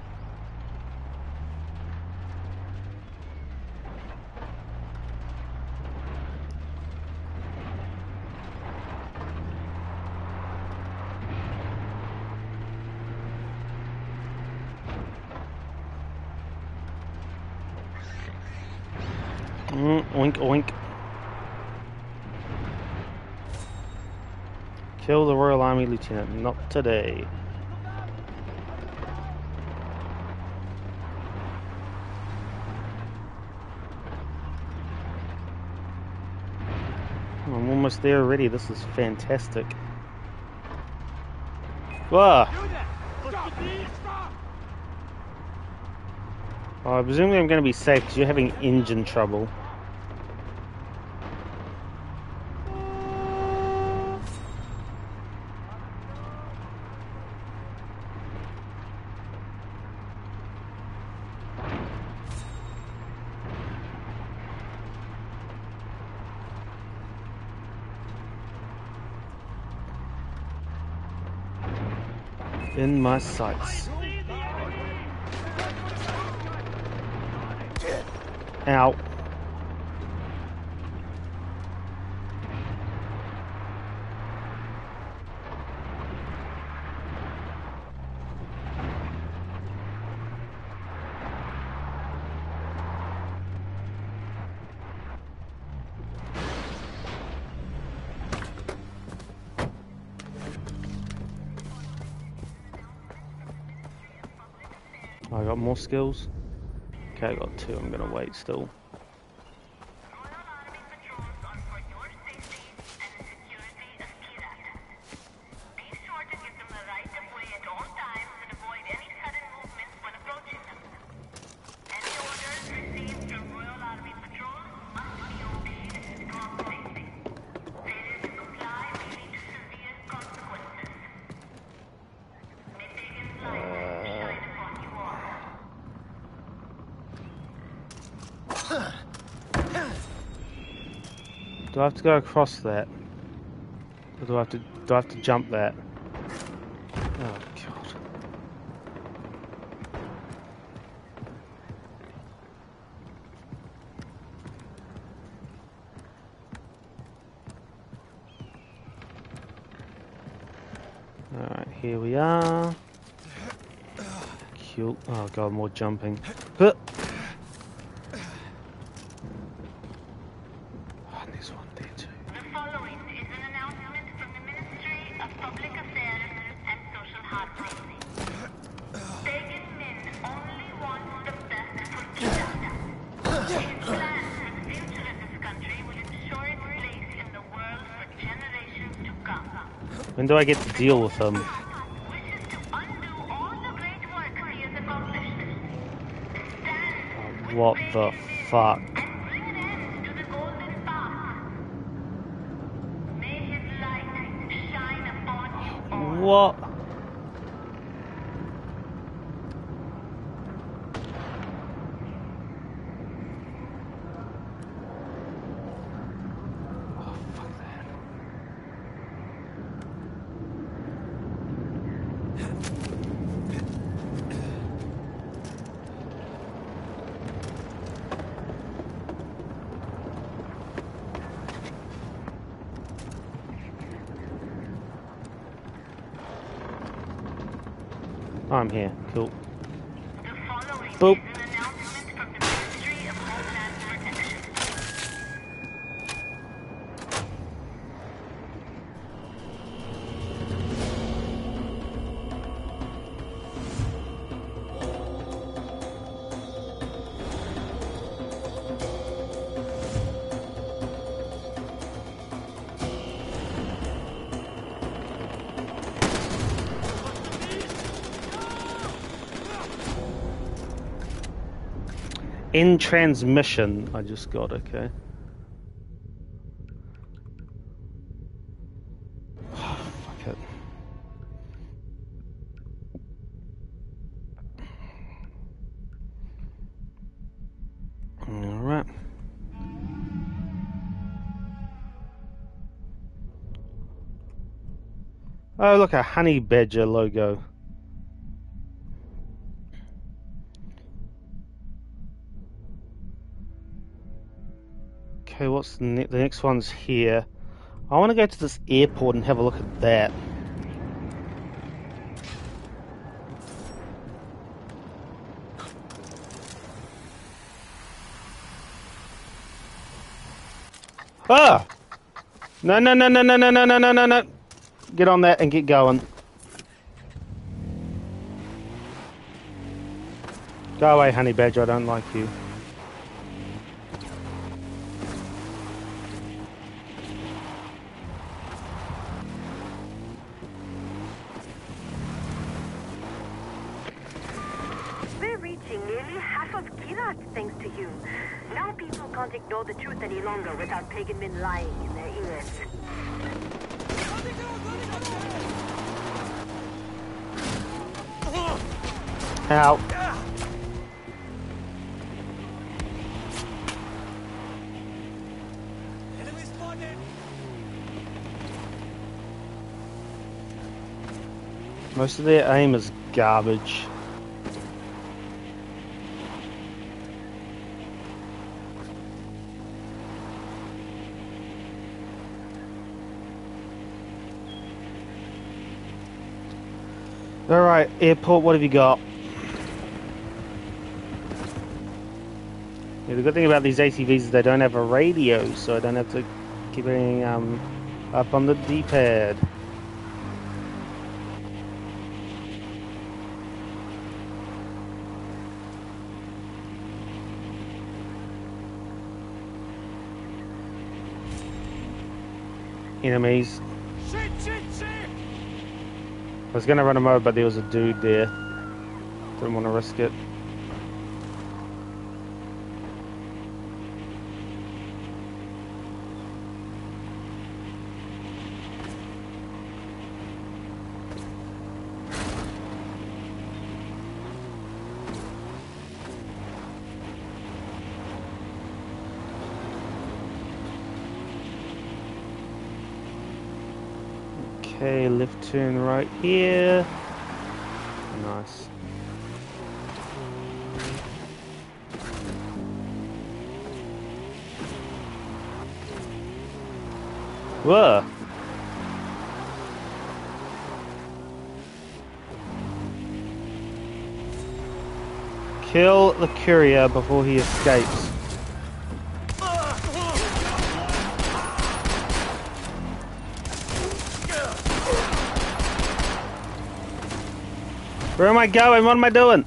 Speaker 1: Oink oink. Kill the Royal Army Lieutenant, not today. I'm almost there already, this is fantastic. Whoa! Oh, presumably I'm going to be safe because you're having engine trouble. In my sights. Ow. I got more skills. Okay, I got 2. I'm gonna wait still.
Speaker 2: Royal Army patrols are for your safety and the security of Kirat. Be sure to give them the right of way at all times and avoid any sudden movements when approaching them. Any orders received from Royal Army patrols must be obeyed to our safety. Failure to comply may lead to severe consequences. May Pagan's light shine upon you all.
Speaker 1: Do I have to go across that? Or do I have to jump that? Oh god. Alright, here we are. Cool. Oh god, more jumping. Huh. Oh, there's one there too.
Speaker 2: The following is an announcement from the Ministry of Public Affairs and Social Harmony. Pagan Min only wants the best for Kirat. His plans for the future of this country will ensure its place in the world for generations to come.
Speaker 1: When do I get to deal with them?
Speaker 2: Wishes to undo all the great work he has accomplished. Stand with
Speaker 1: What the
Speaker 2: Pagan
Speaker 1: fuck?
Speaker 2: Min and bring an end to the golden path. May his light shine upon you all.
Speaker 1: What? Oh, fuck that. I'm here. Cool.
Speaker 2: The following
Speaker 1: Boop.
Speaker 2: is an announcement from the Ministry of Homeland Protection.
Speaker 1: In transmission, I just got, okay. Fuck it. Alright. Oh, look, a honey badger logo. Okay, what's the next one's here? I want to go to this airport and have a look at that. Ah! No, no, no, no, no, no, no, no, no, no, no. Get on that and get going. Go away, honey badger, I don't like you.
Speaker 5: We're reaching nearly half of Kirat thanks to you. Now people can't ignore the truth any longer without Pagan Min lying in their ears.
Speaker 1: Ow.
Speaker 3: Enemy spotted!
Speaker 1: Most of their aim is garbage. Alright, airport, what have you got? Yeah, the good thing about these ATVs is they don't have a radio, so I don't have to keep getting up on the D-pad. enemies.
Speaker 3: Shit, shit, shit!
Speaker 1: I was gonna run him over, but there was a dude there. Didn't want to risk it. Okay, left turn right here. Nice. Whoa! Kill the courier before he escapes. Where am I going? What am I doing?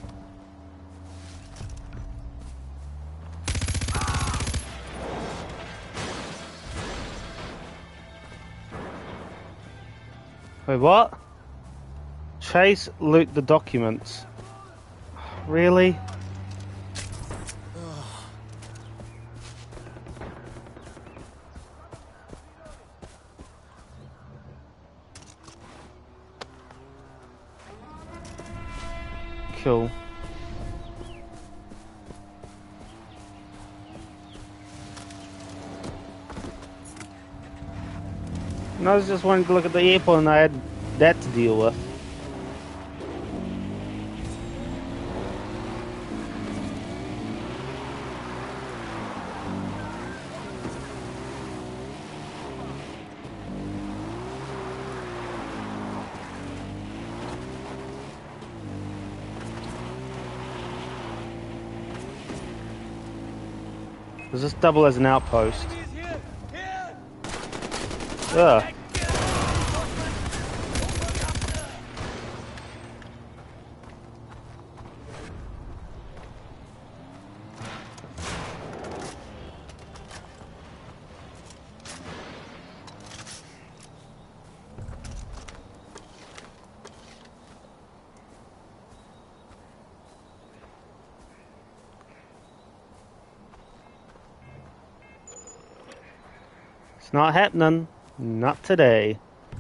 Speaker 1: Wait, what? Chase, loot the documents. Really? Cool. And I was just wanting to look at the airport and I had that to deal with. Does this double as an outpost? Ugh. It's not happening. Not today.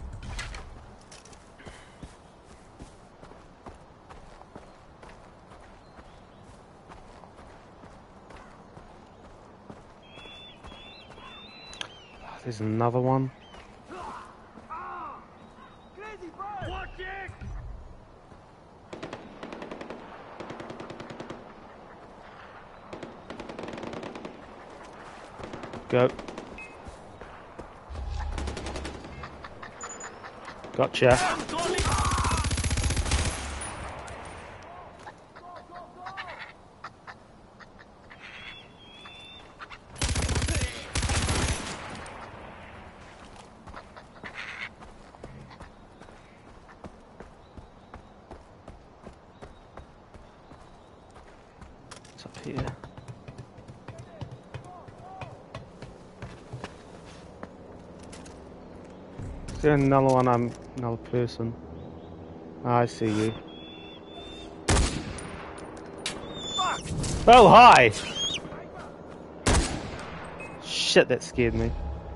Speaker 1: Oh, there's another one. Go. Gotcha. What's up here? Is there another one? I'm another person. I see you. Oh, hi! Shit, that scared me.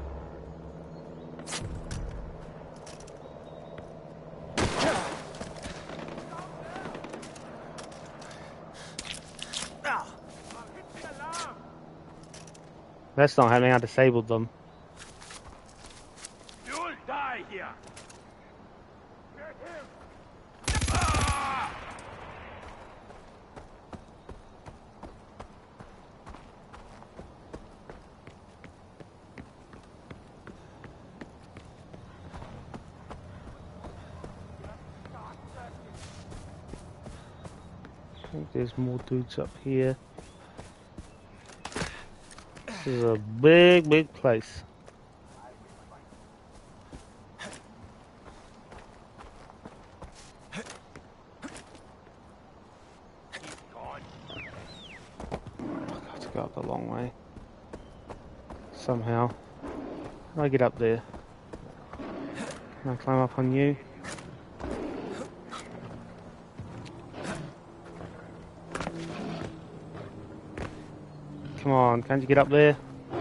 Speaker 1: That's not happening, I disabled them.
Speaker 3: You'll die here.
Speaker 1: I think there's more dudes up here. This is a big, big place. I've got to go up the long way. Somehow. How do I get up there? Can I climb up on you? Come on, can't you get up there?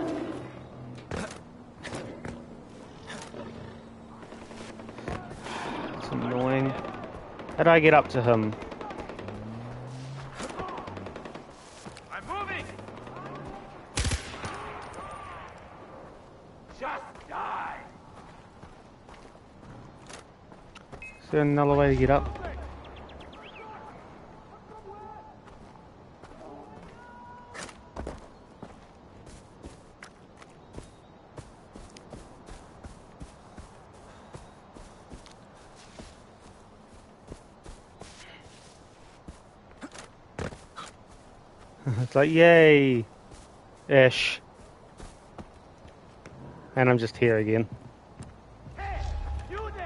Speaker 1: It's annoying. How do I get up to him?
Speaker 3: I'm moving! Just die!
Speaker 1: Is there another way to get up? It's like, yay! Ish. And I'm just here again.
Speaker 3: Hey! You there!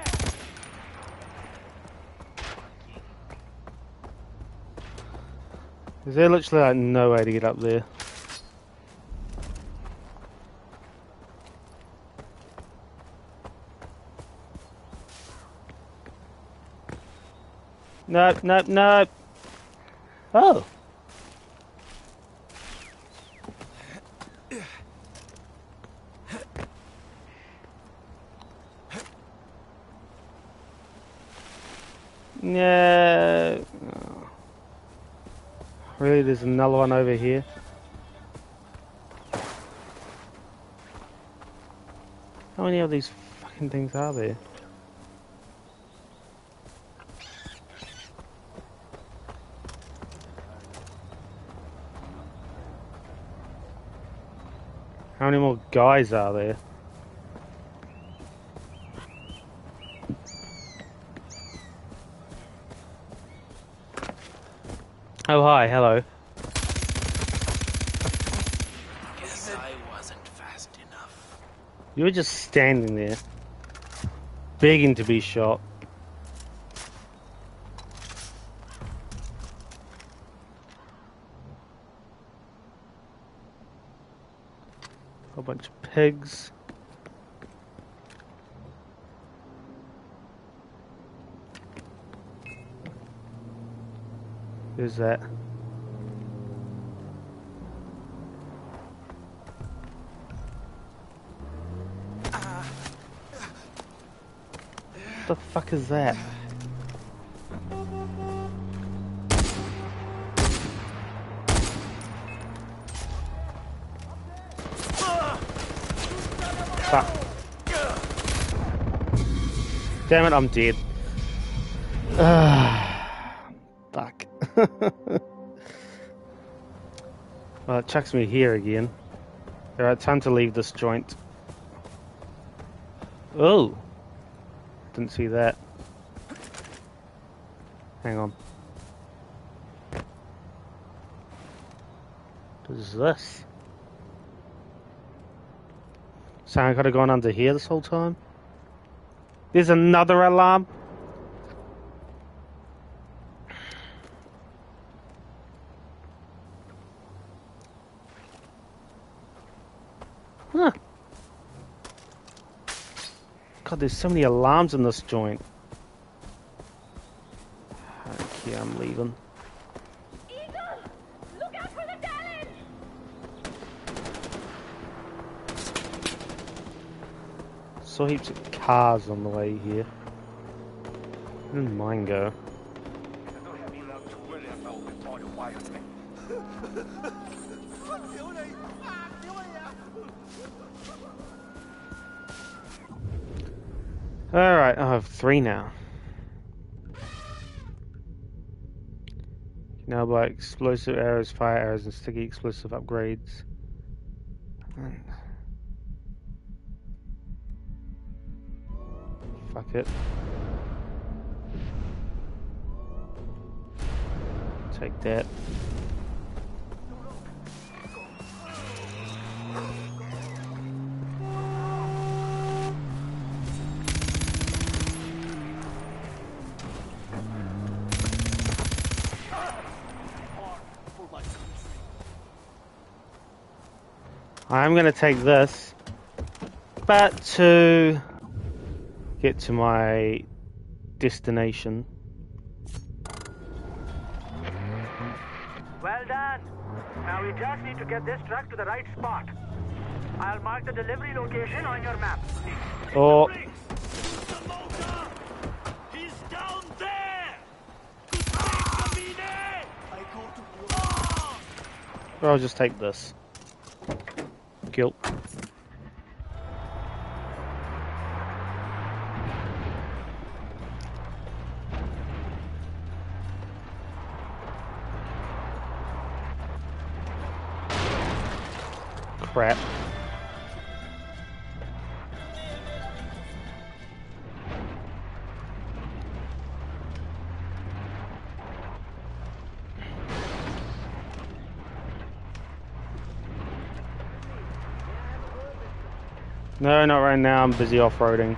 Speaker 1: Is there literally like no way to get up there? Nope, nope, nope. Oh. Yeah. Really, there's another one over here. How many of these fucking things are there? How many more guys are there? Oh, hi, hello.
Speaker 3: Guess I wasn't fast enough.
Speaker 1: You were just standing there, begging to be shot. A bunch of pigs. Who's that? What the fuck is that? Fuck. Damn it, I'm dead. Fuck. Well, it chucks me here again. Alright, time to leave this joint. Oh! Didn't see that. Hang on. What is this? So I could have gone under here this whole time? There's another alarm? Huh. God, there's so many alarms in this joint. Okay, I'm leaving.
Speaker 2: Eagle! Look out for the Talon!
Speaker 1: Saw heaps of cars on the way here. Where did mine go? Alright, I have 3 now. Now buy explosive arrows, fire arrows, and sticky explosive upgrades. Fuck it. Take that. I'm gonna take this, but to get to my destination.
Speaker 4: Well done. Now we just need to get this truck to the right spot. I'll mark the delivery location on your map.
Speaker 1: Oh,
Speaker 3: The motor! He's down there! I go to...
Speaker 1: I'll just take this. Guilt. Crap. No, not right now. I'm busy off-roading.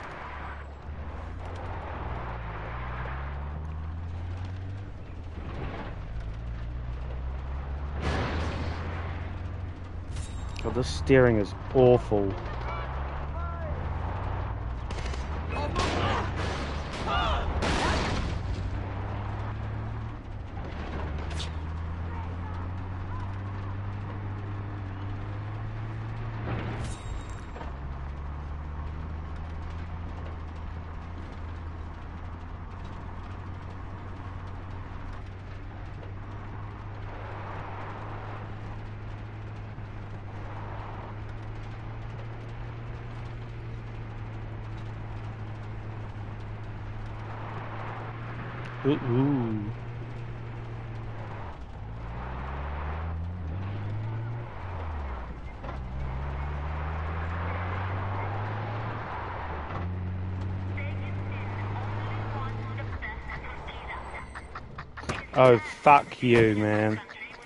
Speaker 1: Oh, this steering is awful. Ooh. Oh, fuck you, man.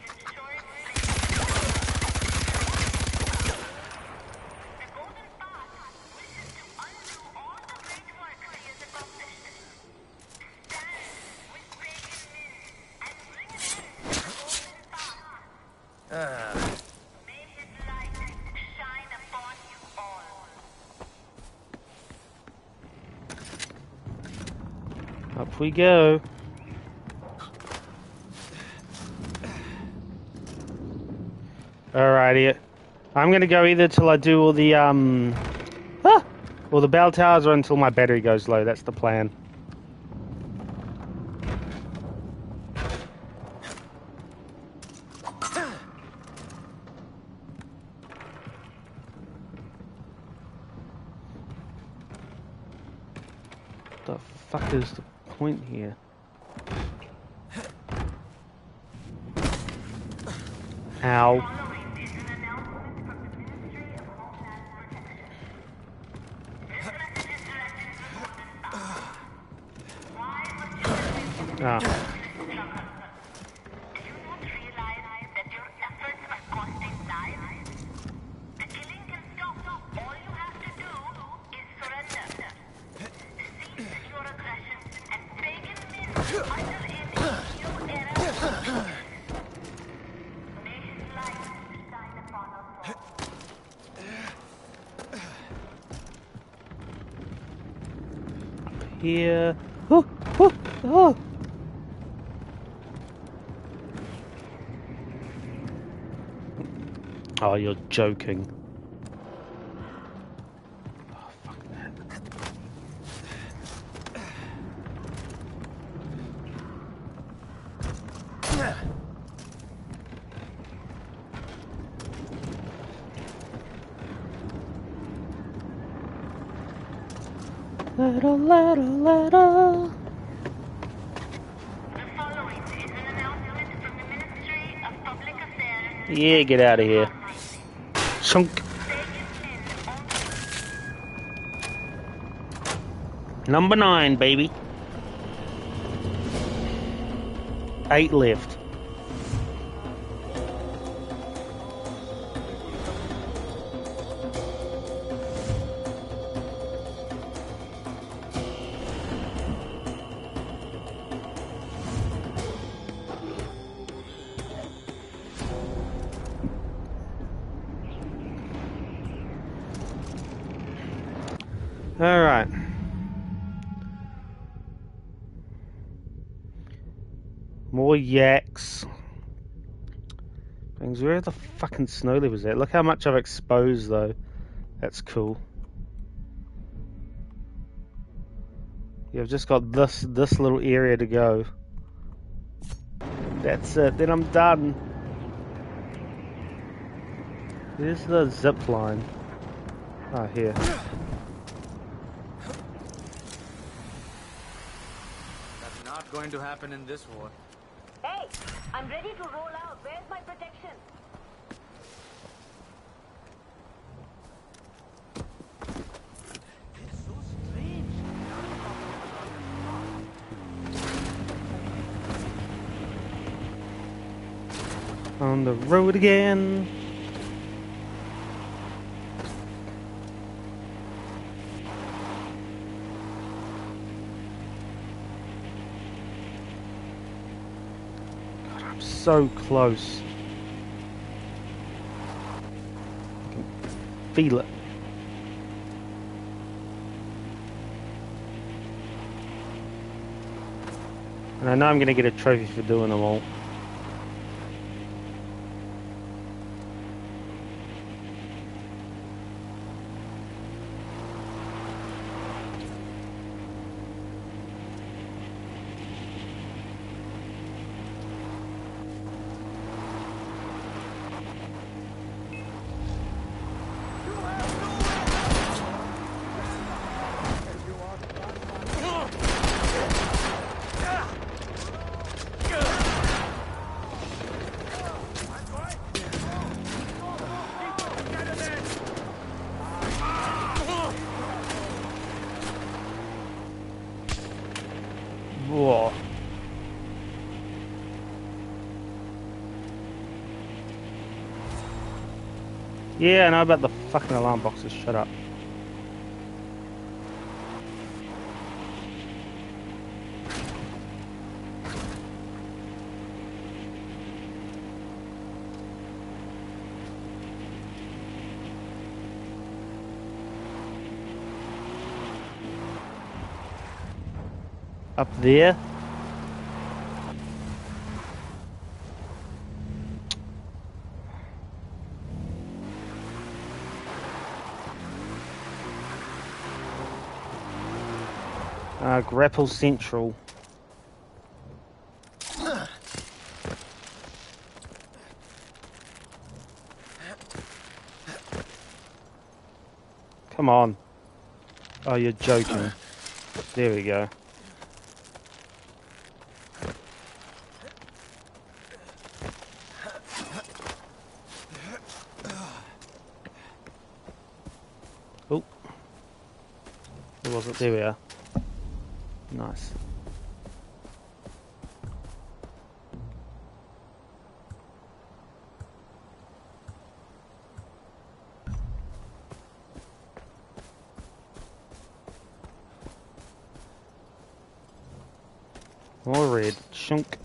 Speaker 1: Up we go. Alrighty. I'm gonna go either till I do all the all the bell towers or until my battery goes low. That's the plan. What the fuck is the point here? Ow. Ah. Here. Oh, oh, oh. Oh, you're joking. Oh, fuck that. Little, little, little.
Speaker 2: The following is an announcement from the Ministry of Public Affairs.
Speaker 1: Yeah, get out of here. Chunk. Number 9, baby. 8 left. All right. More yaks. Things. Where the fucking snow level's at? Look how much I've exposed though. That's cool. Yeah, I've just got this little area to go. That's it. Then I'm done. Where's the zip line? Oh, here.
Speaker 3: That's not going to happen in this war.
Speaker 5: Hey, I'm ready to roll out. Where's my protection?
Speaker 3: It's so strange.
Speaker 1: On the road again. God, I'm so close. I can feel it. And I know I'm going to get a trophy for doing them all. Whoa. Yeah, I know about the fucking alarm boxes. Shut up. Up there. Grapple Central. Come on. Oh, you're joking. There we go. Oh. It wasn't. There we are. Nice. More red. Shunk.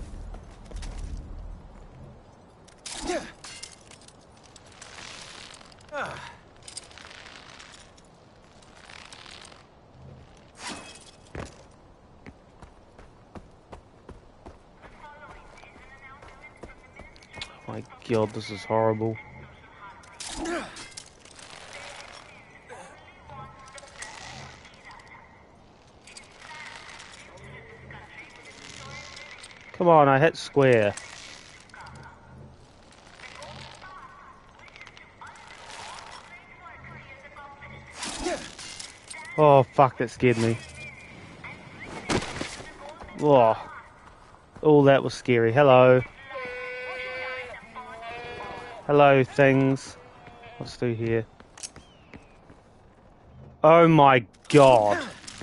Speaker 1: My God, this is horrible. Come on, I hit square. Oh, fuck, that scared me. Whoa. Oh, that was scary. Hello. Hello, things. What's through here? Oh my God.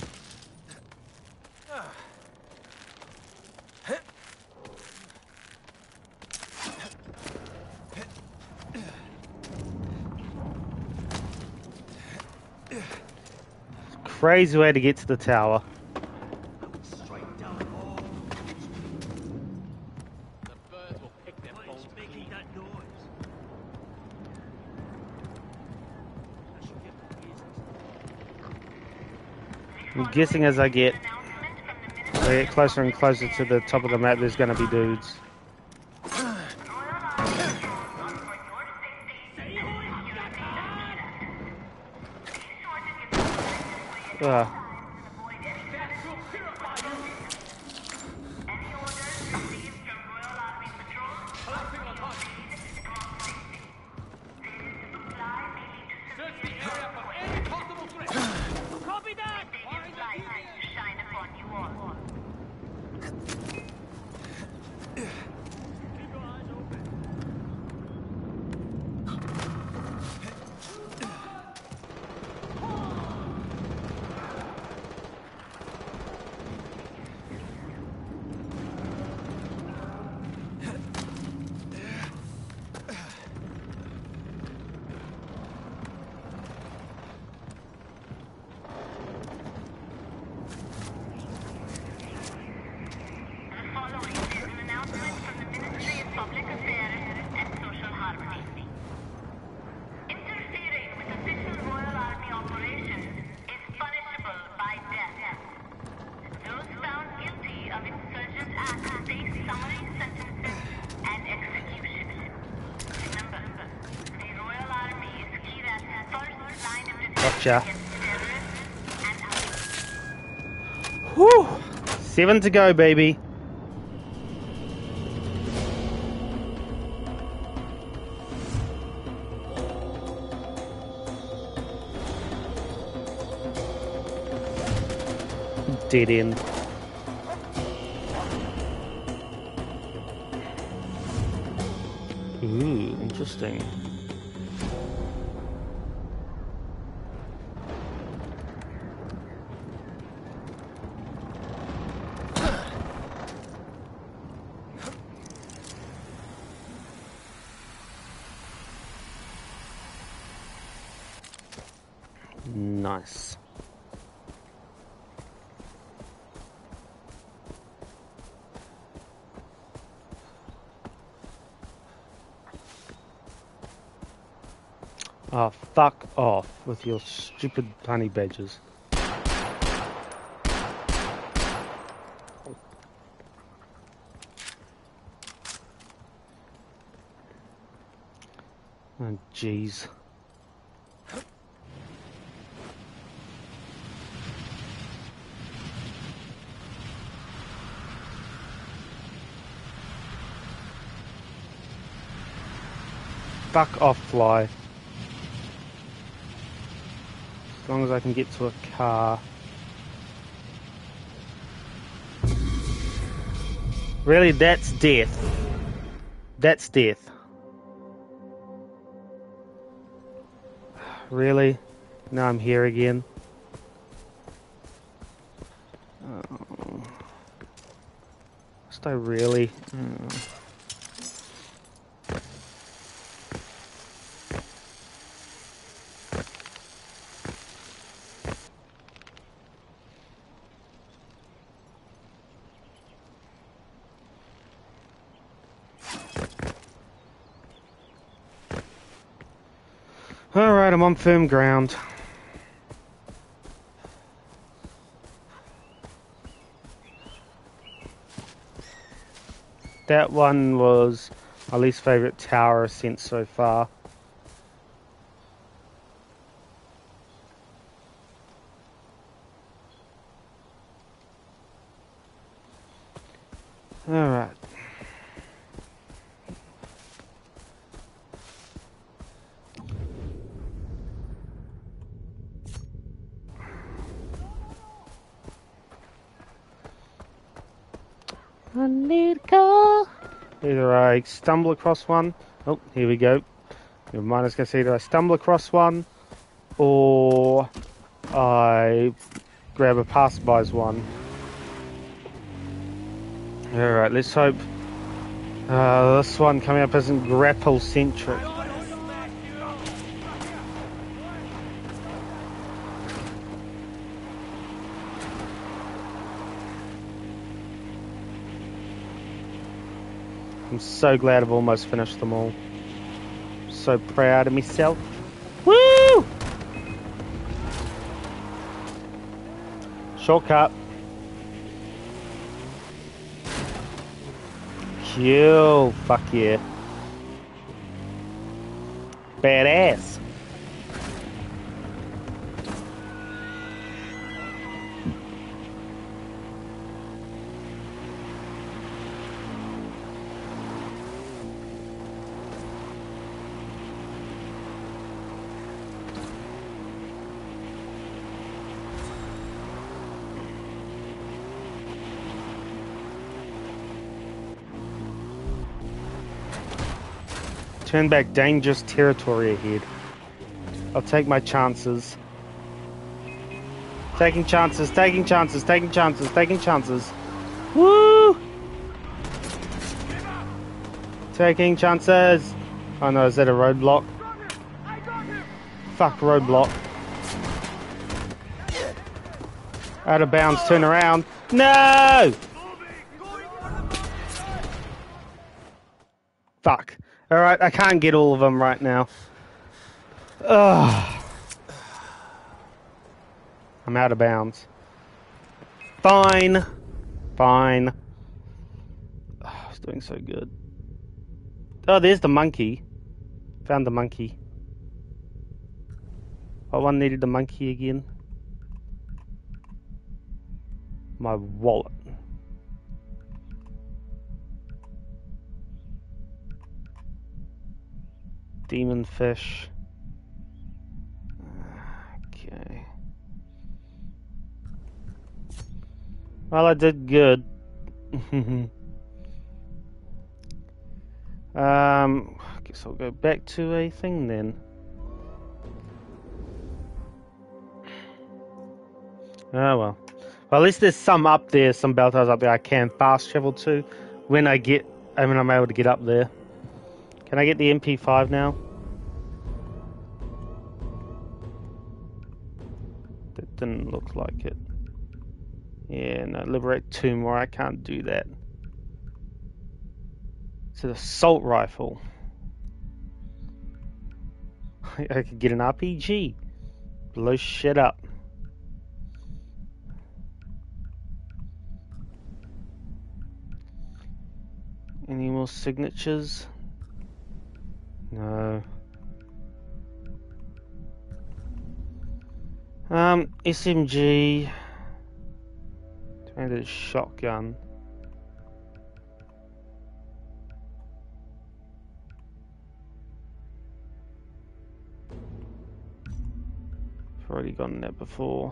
Speaker 1: Crazy way to get to the tower. I'm guessing as I get we get closer and closer to the top of the map, there's gonna be dudes. Ah. Gotcha. Whew. 7 to go, baby. Dead end. Ooh, interesting. Nice. Oh, fuck off with your stupid honey badgers. Oh, jeez. Fuck off, fly. As long as I can get to a car. Really, that's death. That's death. Really? Now I'm here again. Oh. Must I really? Oh. Alright, I'm on firm ground. That one was my least favourite tower ascent so far. Alright. I need a car. Either I stumble across one. Oh, here we go. Your mind is going to see either I stumble across one or I grab a passerby's one. Alright, let's hope this one coming up isn't grapple centric. I'm so glad I've almost finished them all. So proud of myself. Woo! Shortcut. Yo, fuck yeah. Badass. Turn back, dangerous territory ahead. I'll take my chances. Taking chances, taking chances, taking chances, taking chances. Woo! Taking chances. Oh no, is that a roadblock? Fuck, roadblock. Out of bounds, turn around. No! Fuck. Alright, I can't get all of them right now. Ugh. I'm out of bounds. Fine. Fine. Oh, I was doing so good. Oh, there's the monkey. Found the monkey. Oh, one needed the monkey again. My wallet. Demon fish. Okay. Well, I did good. I guess I'll go back to a thing then. Oh well. Well, at least there's some up there, some bell towers up there I can fast travel to when I'm able to get up there. Can I get the MP5 now? That didn't look like it. Yeah, no, liberate 2 more. I can't do that. It's an assault rifle. I could get an RPG. Blow shit up. Any more signatures? No. SMG. And a shotgun. I've already gotten that before.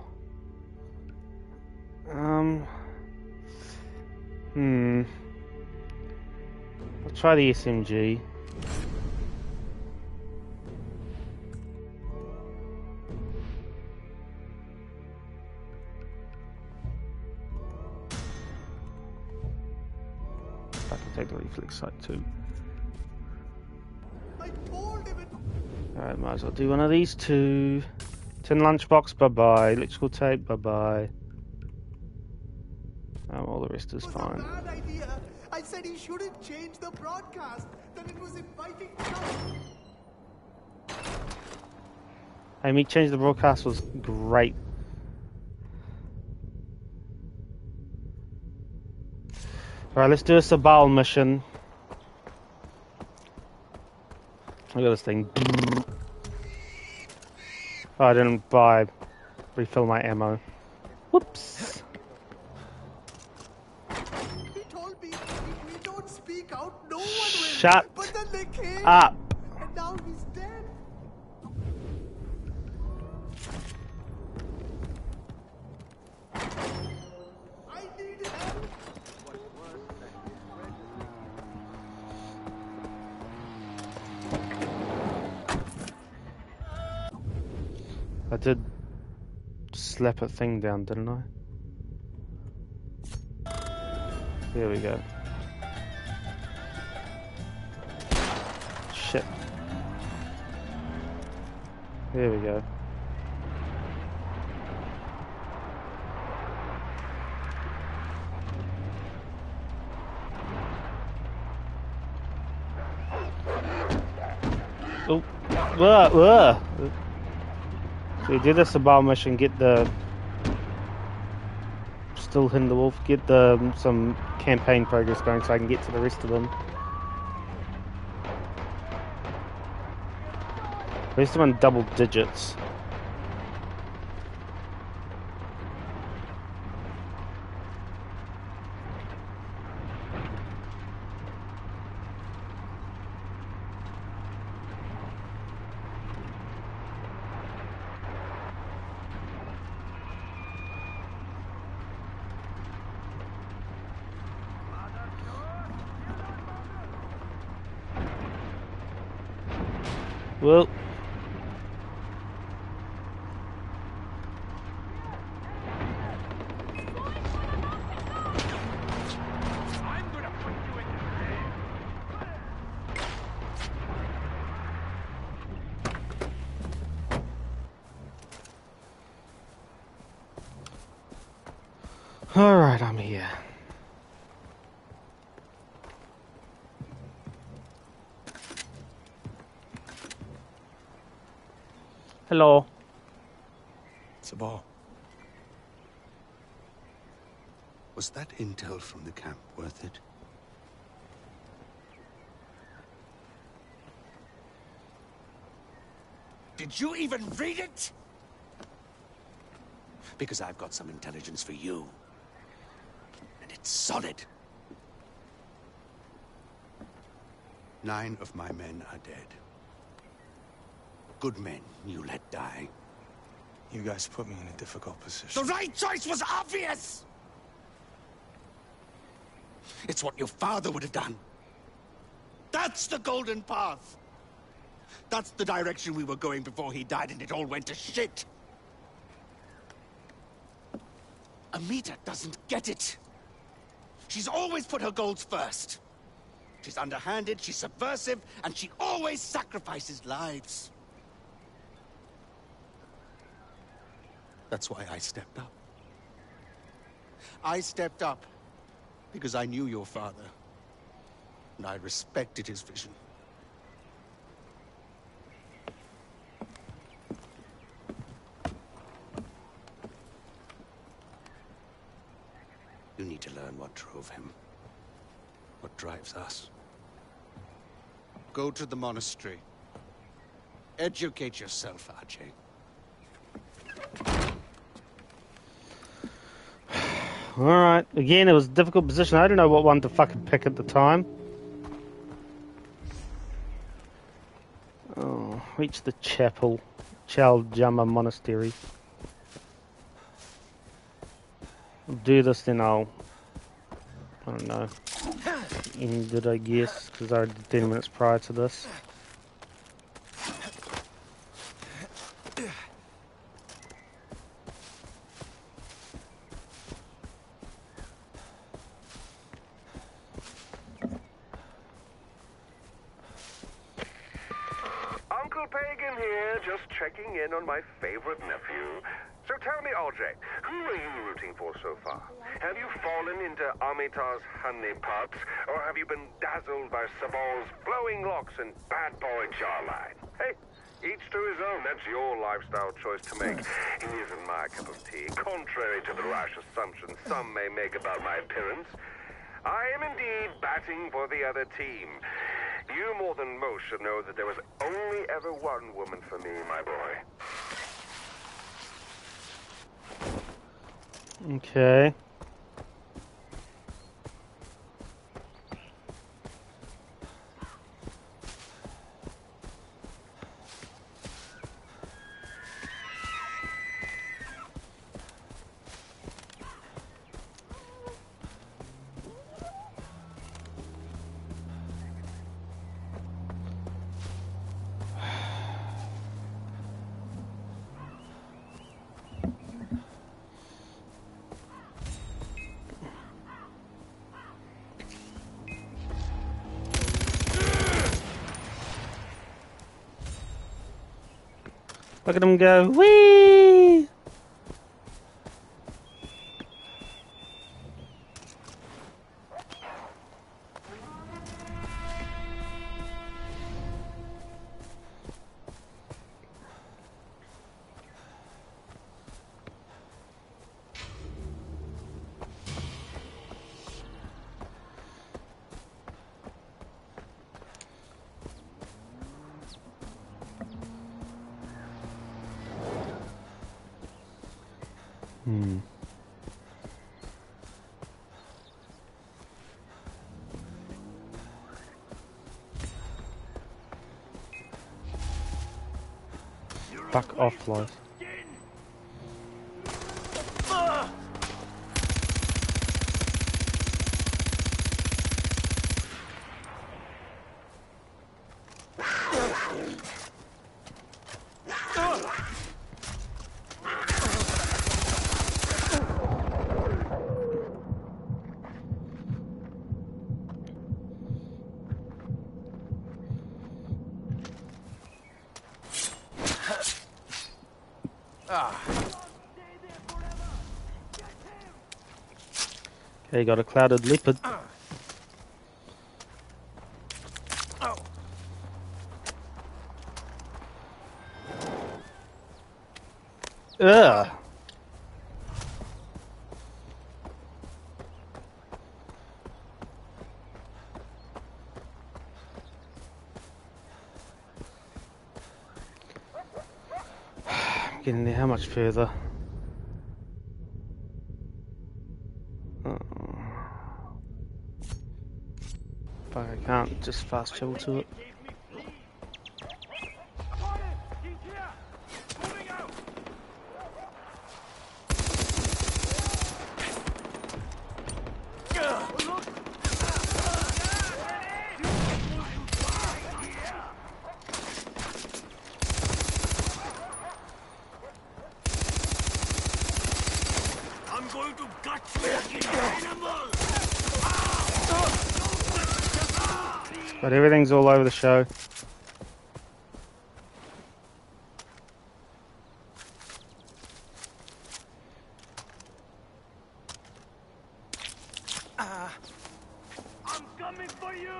Speaker 1: I'll try the SMG. I can take the reflex sight too. Alright, might as well do one of these two. Tin lunchbox, bye bye. Electrical tape, bye bye. All the rest is fine.
Speaker 9: Bad idea. I said he shouldn't change the broadcast. Then it was inviting trouble.
Speaker 1: Hey, me change the broadcast was great. Alright, let's do a Sabal mission. Look at this thing. Oh, I didn't refill my ammo. Whoops.
Speaker 9: He told me if we don't speak out, no one will.
Speaker 1: Shut
Speaker 9: but then they came.
Speaker 1: up.
Speaker 9: And now he's dead. I need help.
Speaker 1: I did slap a thing down, didn't I? There we go. Shit. There we go. Oh. So we did the Sabal mission, get the Still Hinderwolf. Get the some campaign progress going so I can get to the rest of them. Rest of them in double digits. Well, all right, I'm here. Hello.
Speaker 10: Sabal. Was that intel from the camp worth it? Did you even read it? Because I've got some intelligence for you. And it's solid. 9 of my men are dead. Good men you let die.
Speaker 11: You guys put me in a difficult position.
Speaker 10: The right choice was obvious! It's what your father would have done. That's the golden path. That's the direction we were going before he died and it all went to shit. Amita doesn't get it. She's always put her goals first. She's underhanded, she's subversive, and she always sacrifices lives. That's why I stepped up. I stepped up because I knew your father, and I respected his vision. You need to learn what drove him, what drives us. Go to the monastery. Educate yourself, Ajay.
Speaker 1: Alright, again, it was a difficult position. I don't know what one to fucking pick at the time. Oh, reach the chapel. Chaljama Monastery. I'll do this, then I don't know, end it, I guess, because I already did 10 minutes prior to this.
Speaker 12: Uncle Pagan here, just checking in on my favorite nephew. So tell me, RJ, who are you rooting for so far? Have you fallen into Amita's honeypots, or have you been dazzled by Sabal's flowing locks and bad boy jawline? Hey, each to his own. That's your lifestyle choice to make. It isn't my cup of tea, contrary to the rash assumptions some may make about my appearance. I am indeed batting for the other team. You more than most should know that there was only ever one woman for me, my boy.
Speaker 1: Okay. Look at him go, whee! Fuck off, life. Okay, got a clouded leopard. Ugh. Getting there, how much further? Fuck, I can't just fast travel to it. But everything's all over the show.
Speaker 3: I'm coming for you!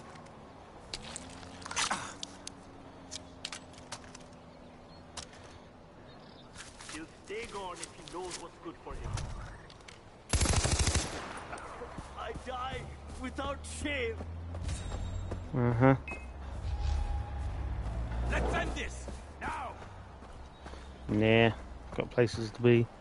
Speaker 3: He'll stay gone if he knows what's good for him. I die without shame.
Speaker 1: Uh-huh.
Speaker 3: Let's end this now.
Speaker 1: Nah, got places to be.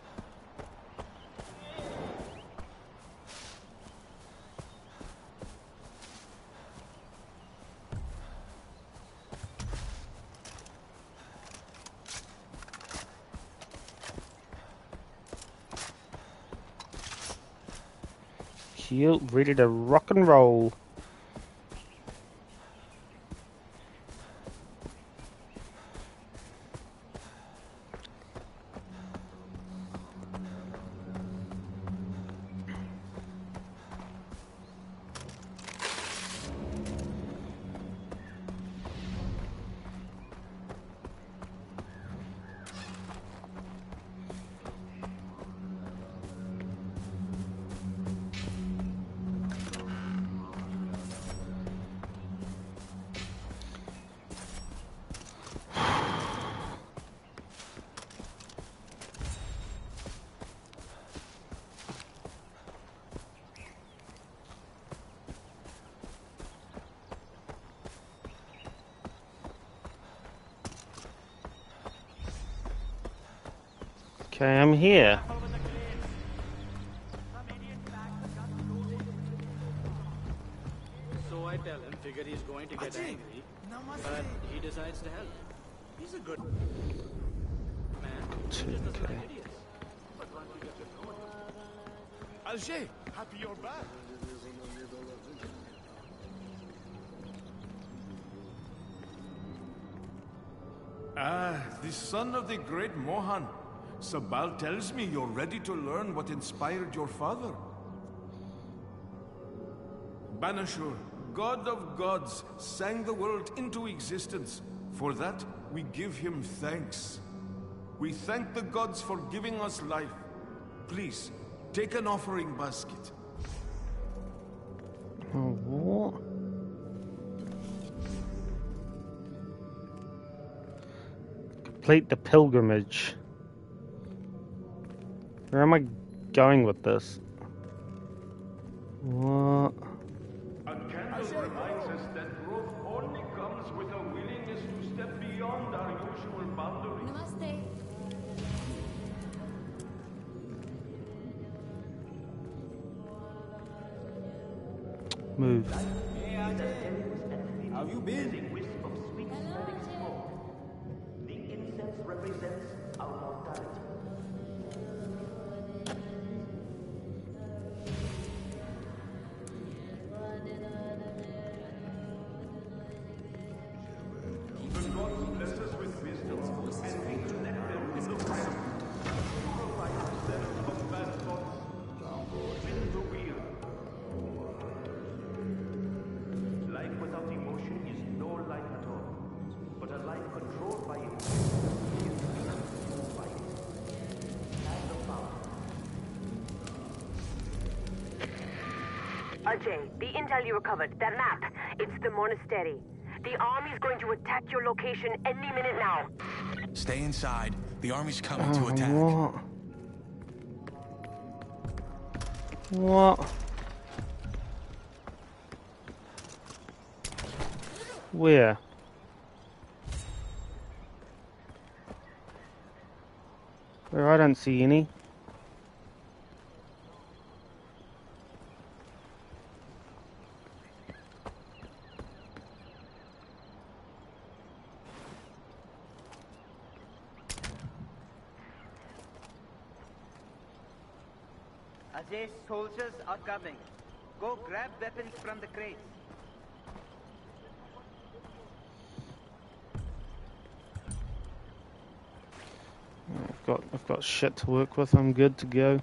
Speaker 1: Cute, ready to rock and roll. Okay, I'm here.
Speaker 13: So I tell him, figure he's going to get angry, but he decides to help. He's a good man. He just doesn't like idiots. But once you get to know him...
Speaker 3: Alger, happy you're back.
Speaker 14: Ah, the son of the great Mohan. Sabal tells me you're ready to learn what inspired your father. Banashur, god of gods, sang the world into existence. For that, we give him thanks. We thank the gods for giving us life. Please, take an offering basket.
Speaker 1: Oh, complete the pilgrimage. Where am I going with this? What?
Speaker 14: A candle reminds us that growth only comes with a willingness to step beyond our usual boundaries.
Speaker 6: Namaste.
Speaker 1: Move.
Speaker 3: How you been?
Speaker 15: The incense represents our mortality.
Speaker 14: The gods bless us with wisdom, and we connect them in the present. Purify ourselves from bad thoughts. Spin the wheel.
Speaker 15: Life without emotion is no life at all, but a life controlled by emotion is consumed by it. Have the power.
Speaker 5: Ajay, the intel you recovered, that map, it's the monastery. The army's going to attack your location any minute now.
Speaker 11: Stay inside. The army's coming to attack.
Speaker 1: What? Where? Where I don't see any.
Speaker 16: Ajay's soldiers are coming. Go grab weapons from the crates.
Speaker 1: I've got shit to work with. I'm good to go.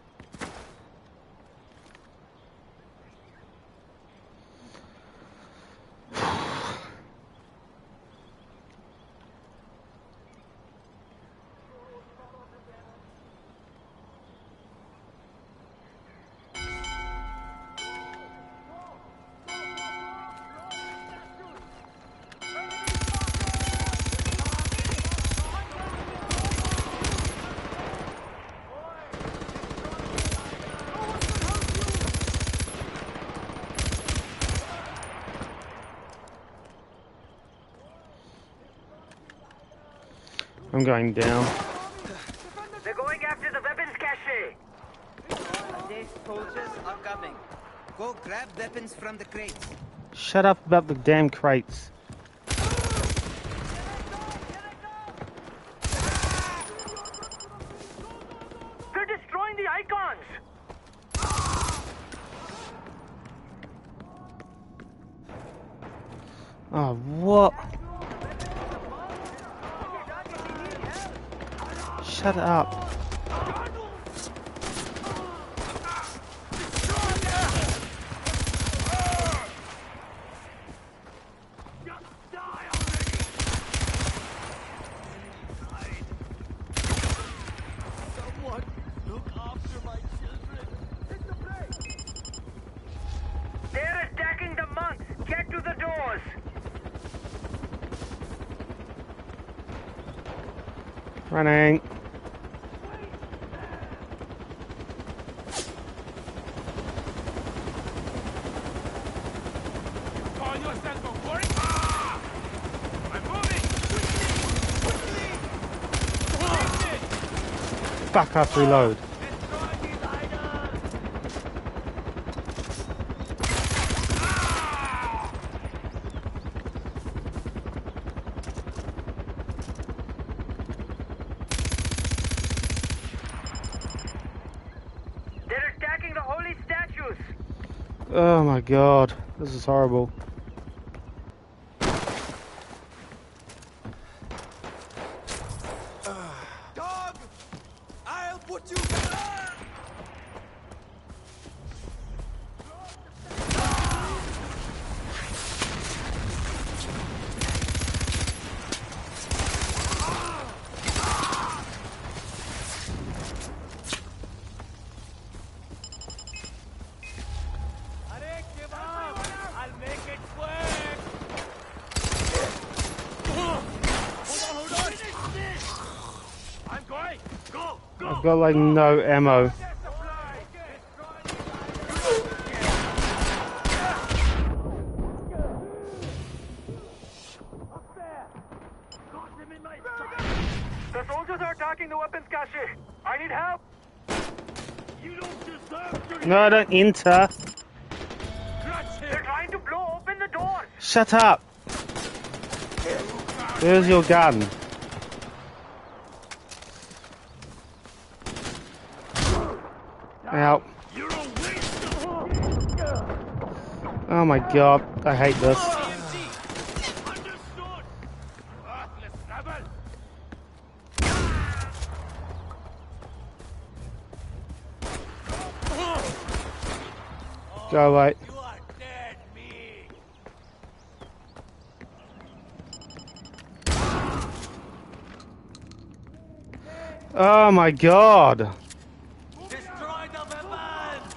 Speaker 1: I'm going down.
Speaker 16: They're going after the weapons cache. Ajay's soldiers are coming. Go grab weapons from the crates.
Speaker 1: Shut up about the damn crates.
Speaker 4: They're destroying the icons!
Speaker 1: Oh, what? Shut up.
Speaker 3: Someone look after my children. Hit the brake.
Speaker 4: They're attacking the monks! Get to the doors!
Speaker 1: Running.
Speaker 3: Call yourself a warrior? I'm moving!
Speaker 1: Fuck up, reload.
Speaker 4: They're attacking the holy statues!
Speaker 1: Oh my god, this is horrible.
Speaker 3: Dog! I'll put you down! Arey, give up! I'll make it quick! Hold on! I'm going! Go!
Speaker 1: I've got like no ammo.
Speaker 4: The soldiers are attacking the weapons cache! I need help!
Speaker 3: You don't deserve to
Speaker 1: No, I don't enter.
Speaker 3: Clutch
Speaker 1: Shut up! Where's your gun? Ow. Oh my god, I hate this. Go away. Oh my god.
Speaker 3: Destroy the weapons!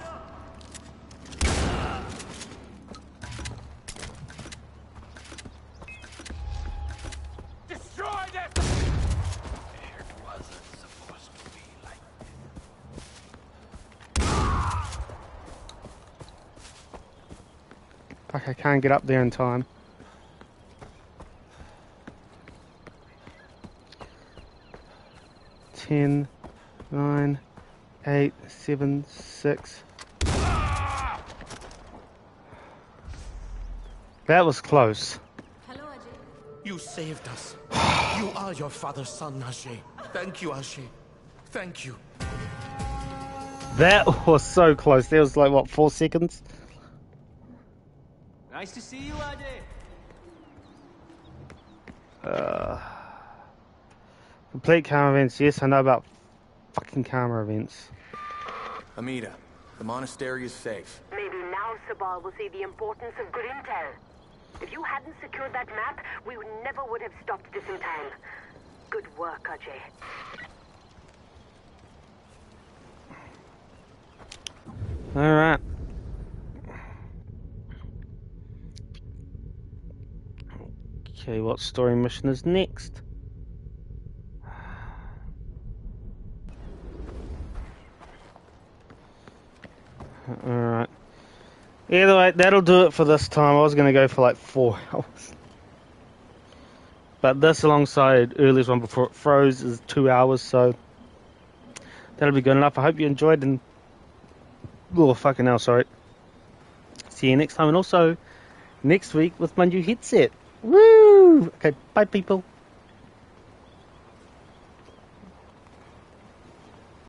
Speaker 3: Destroy them! It wasn't supposed to be like
Speaker 1: Fuck, I can't get up there in time. Ten, 9, 8, 7, 6. That was close.
Speaker 11: You saved us. You are your father's son, Ajay. Thank you, Ajay. Thank you.
Speaker 1: That was so close. There was like, what, 4 seconds?
Speaker 13: Nice to see you, Ajay.
Speaker 1: Complete karma events. Yes, I know about fucking karma events.
Speaker 11: Amita, the monastery is safe.
Speaker 5: Maybe now Sabal will see the importance of good intel. If you hadn't secured that map, we never would have stopped this in time. Good work, Ajay.
Speaker 1: Alright. Okay, what story mission is next? Alright. Either way, that'll do it for this time. I was going to go for like 4 hours. But this alongside earliest one before it froze is 2 hours, so that'll be good enough. I hope you enjoyed and... Oh, fucking hell, sorry. See you next time and also next week with my new headset. Woo! Okay, bye people.